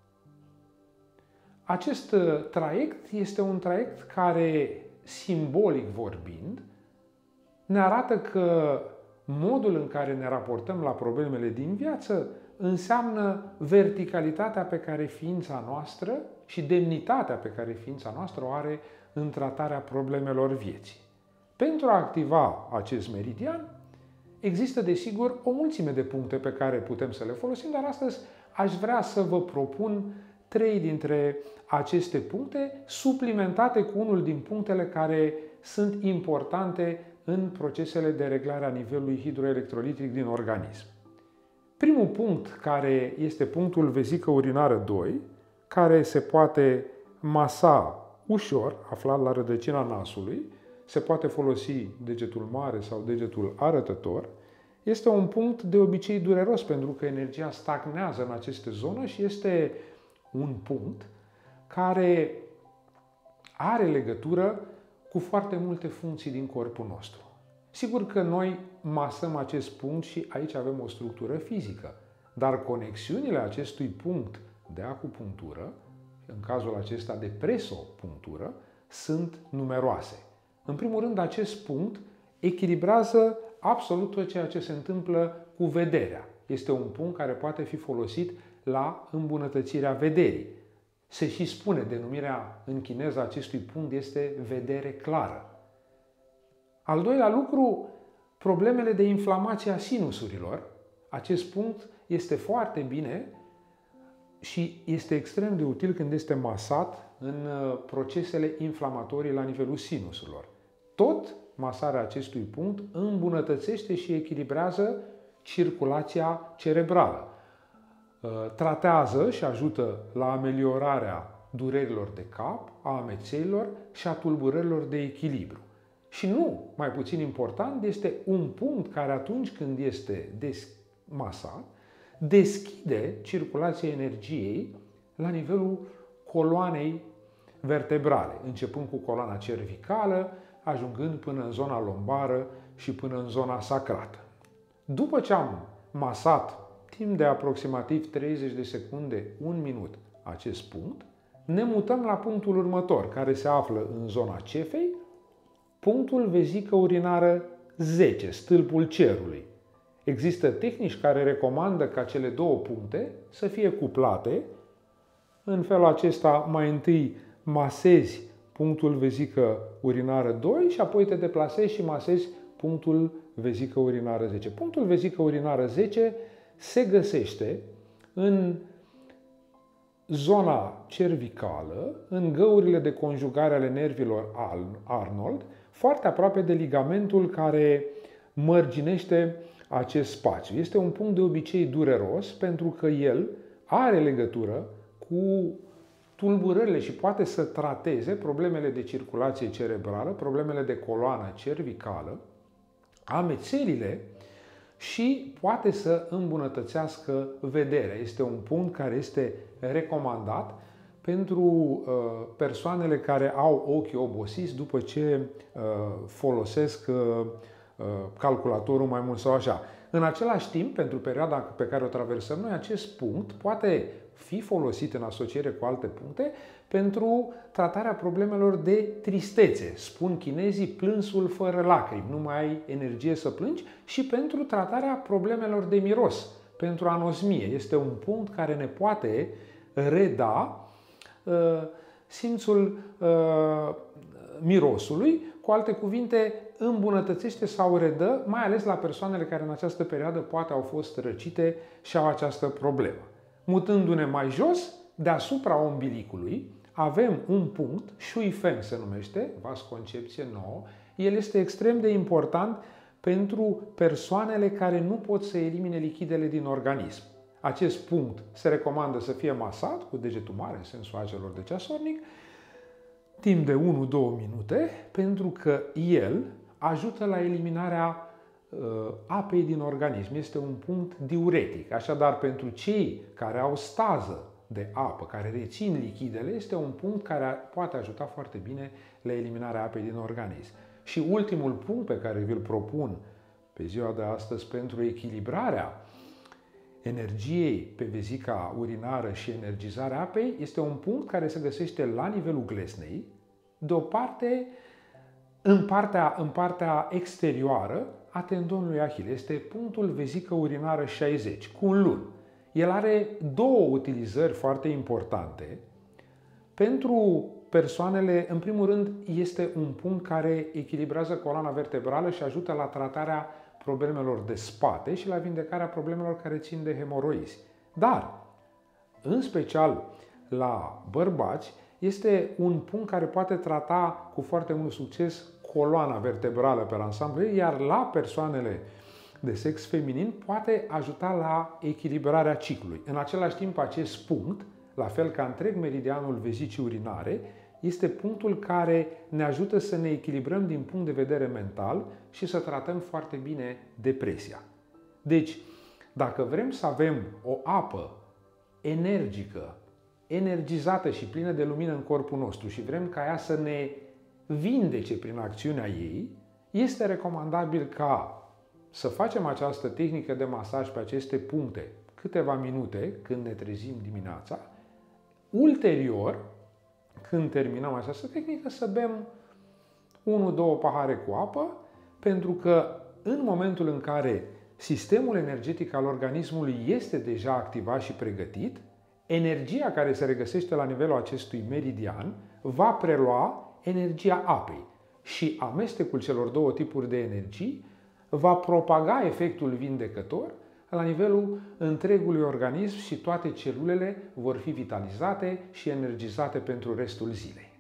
S1: Acest traiect este un traiect care, simbolic vorbind, ne arată că modul în care ne raportăm la problemele din viață înseamnă verticalitatea pe care ființa noastră și demnitatea pe care ființa noastră o are în tratarea problemelor vieții. Pentru a activa acest meridian, există, desigur, o mulțime de puncte pe care putem să le folosim, dar astăzi aș vrea să vă propun trei dintre aceste puncte, suplimentate cu unul din punctele care sunt importante în procesele de reglare a nivelului hidroelectrolitic din organism. Primul punct, care este punctul vezică urinară doi, care se poate masa ușor, aflat la rădăcina nasului, se poate folosi degetul mare sau degetul arătător, este un punct de obicei dureros pentru că energia stagnează în aceste zone și este un punct care are legătură cu foarte multe funcții din corpul nostru. Sigur că noi masăm acest punct și aici avem o structură fizică, dar conexiunile acestui punct de acupunctură, în cazul acesta de presopunctură, sunt numeroase. În primul rând, acest punct echilibrează absolut tot ceea ce se întâmplă cu vederea. Este un punct care poate fi folosit la îmbunătățirea vederii. Se și spune, denumirea în chineză acestui punct este vedere clară. Al doilea lucru, problemele de inflamație a sinusurilor. Acest punct este foarte bine și este extrem de util când este masat în procesele inflamatorii la nivelul sinusurilor. Tot masarea acestui punct îmbunătățește și echilibrează circulația cerebrală. Tratează și ajută la ameliorarea durerilor de cap, a amețeilor și a tulburărilor de echilibru. Și nu mai puțin important, este un punct care atunci când este masat, deschide circulația energiei la nivelul coloanei vertebrale, începând cu coloana cervicală, ajungând până în zona lombară și până în zona sacrată. După ce am masat timp de aproximativ treizeci de secunde, un minut, acest punct, ne mutăm la punctul următor, care se află în zona cefei, punctul vezică urinară zece, stâlpul cerului. Există tehnici care recomandă ca cele două puncte să fie cuplate. În felul acesta, mai întâi masezi punctul vezică urinară doi și apoi te deplasezi și masezi punctul vezică urinară zece. Punctul vezică urinară zece se găsește în zona cervicală, în găurile de conjugare ale nervilor Arnold, foarte aproape de ligamentul care mărginește acest spațiu. Este un punct de obicei dureros pentru că el are legătură cu tulburările și poate să trateze problemele de circulație cerebrală, problemele de coloană cervicală, amețelile și poate să îmbunătățească vederea. Este un punct care este recomandat pentru uh, persoanele care au ochii obosiți după ce uh, folosesc uh, uh, calculatorul mai mult sau așa. În același timp, pentru perioada pe care o traversăm noi, acest punct poate fi folosit în asociere cu alte puncte pentru tratarea problemelor de tristețe. Spun chinezii plânsul fără lacrimi, nu mai ai energie să plângi, și pentru tratarea problemelor de miros, pentru anosmie. Este un punct care ne poate reda uh, simțul uh, mirosului, cu alte cuvinte, îmbunătățește sau redă, mai ales la persoanele care în această perioadă poate au fost răcite și au această problemă. Mutându-ne mai jos, deasupra umbilicului, avem un punct, Shui Fen se numește, vas concepție nouă. El este extrem de important pentru persoanele care nu pot să elimine lichidele din organism. Acest punct se recomandă să fie masat cu degetul mare, în sensul acelor de ceasornic, timp de unu două minute, pentru că el ajută la eliminarea uh, apei din organism. Este un punct diuretic. Așadar, pentru cei care au stază de apă, care rețin lichidele, este un punct care poate ajuta foarte bine la eliminarea apei din organism. Și ultimul punct pe care vi-l propun pe ziua de astăzi pentru echilibrarea energiei pe vezica urinară și energizarea apei este un punct care se găsește la nivelul glesnei, de o parte, în partea, în partea exterioară a tendonului Ahile. Este punctul vezică urinară șaizeci, cu un lun. El are două utilizări foarte importante. Pentru persoanele, în primul rând, este un punct care echilibrează coloana vertebrală și ajută la tratarea problemelor de spate și la vindecarea problemelor care țin de hemoroizi. Dar, în special la bărbați, este un punct care poate trata cu foarte mult succes coloana vertebrală pe ansamblu, iar la persoanele de sex feminin poate ajuta la echilibrarea ciclului. În același timp, acest punct, la fel ca întreg meridianul vezicii urinare, este punctul care ne ajută să ne echilibrăm din punct de vedere mental și să tratăm foarte bine depresia. Deci, dacă vrem să avem o apă energică, energizată și plină de lumină în corpul nostru și vrem ca ea să ne vindece prin acțiunea ei, este recomandabil ca să facem această tehnică de masaj pe aceste puncte câteva minute când ne trezim dimineața. Ulterior, când terminăm această tehnică, să bem unu două pahare cu apă, pentru că în momentul în care sistemul energetic al organismului este deja activat și pregătit, energia care se regăsește la nivelul acestui meridian va prelua energia apei și amestecul celor două tipuri de energii va propaga efectul vindecător la nivelul întregului organism și toate celulele vor fi vitalizate și energizate pentru restul zilei.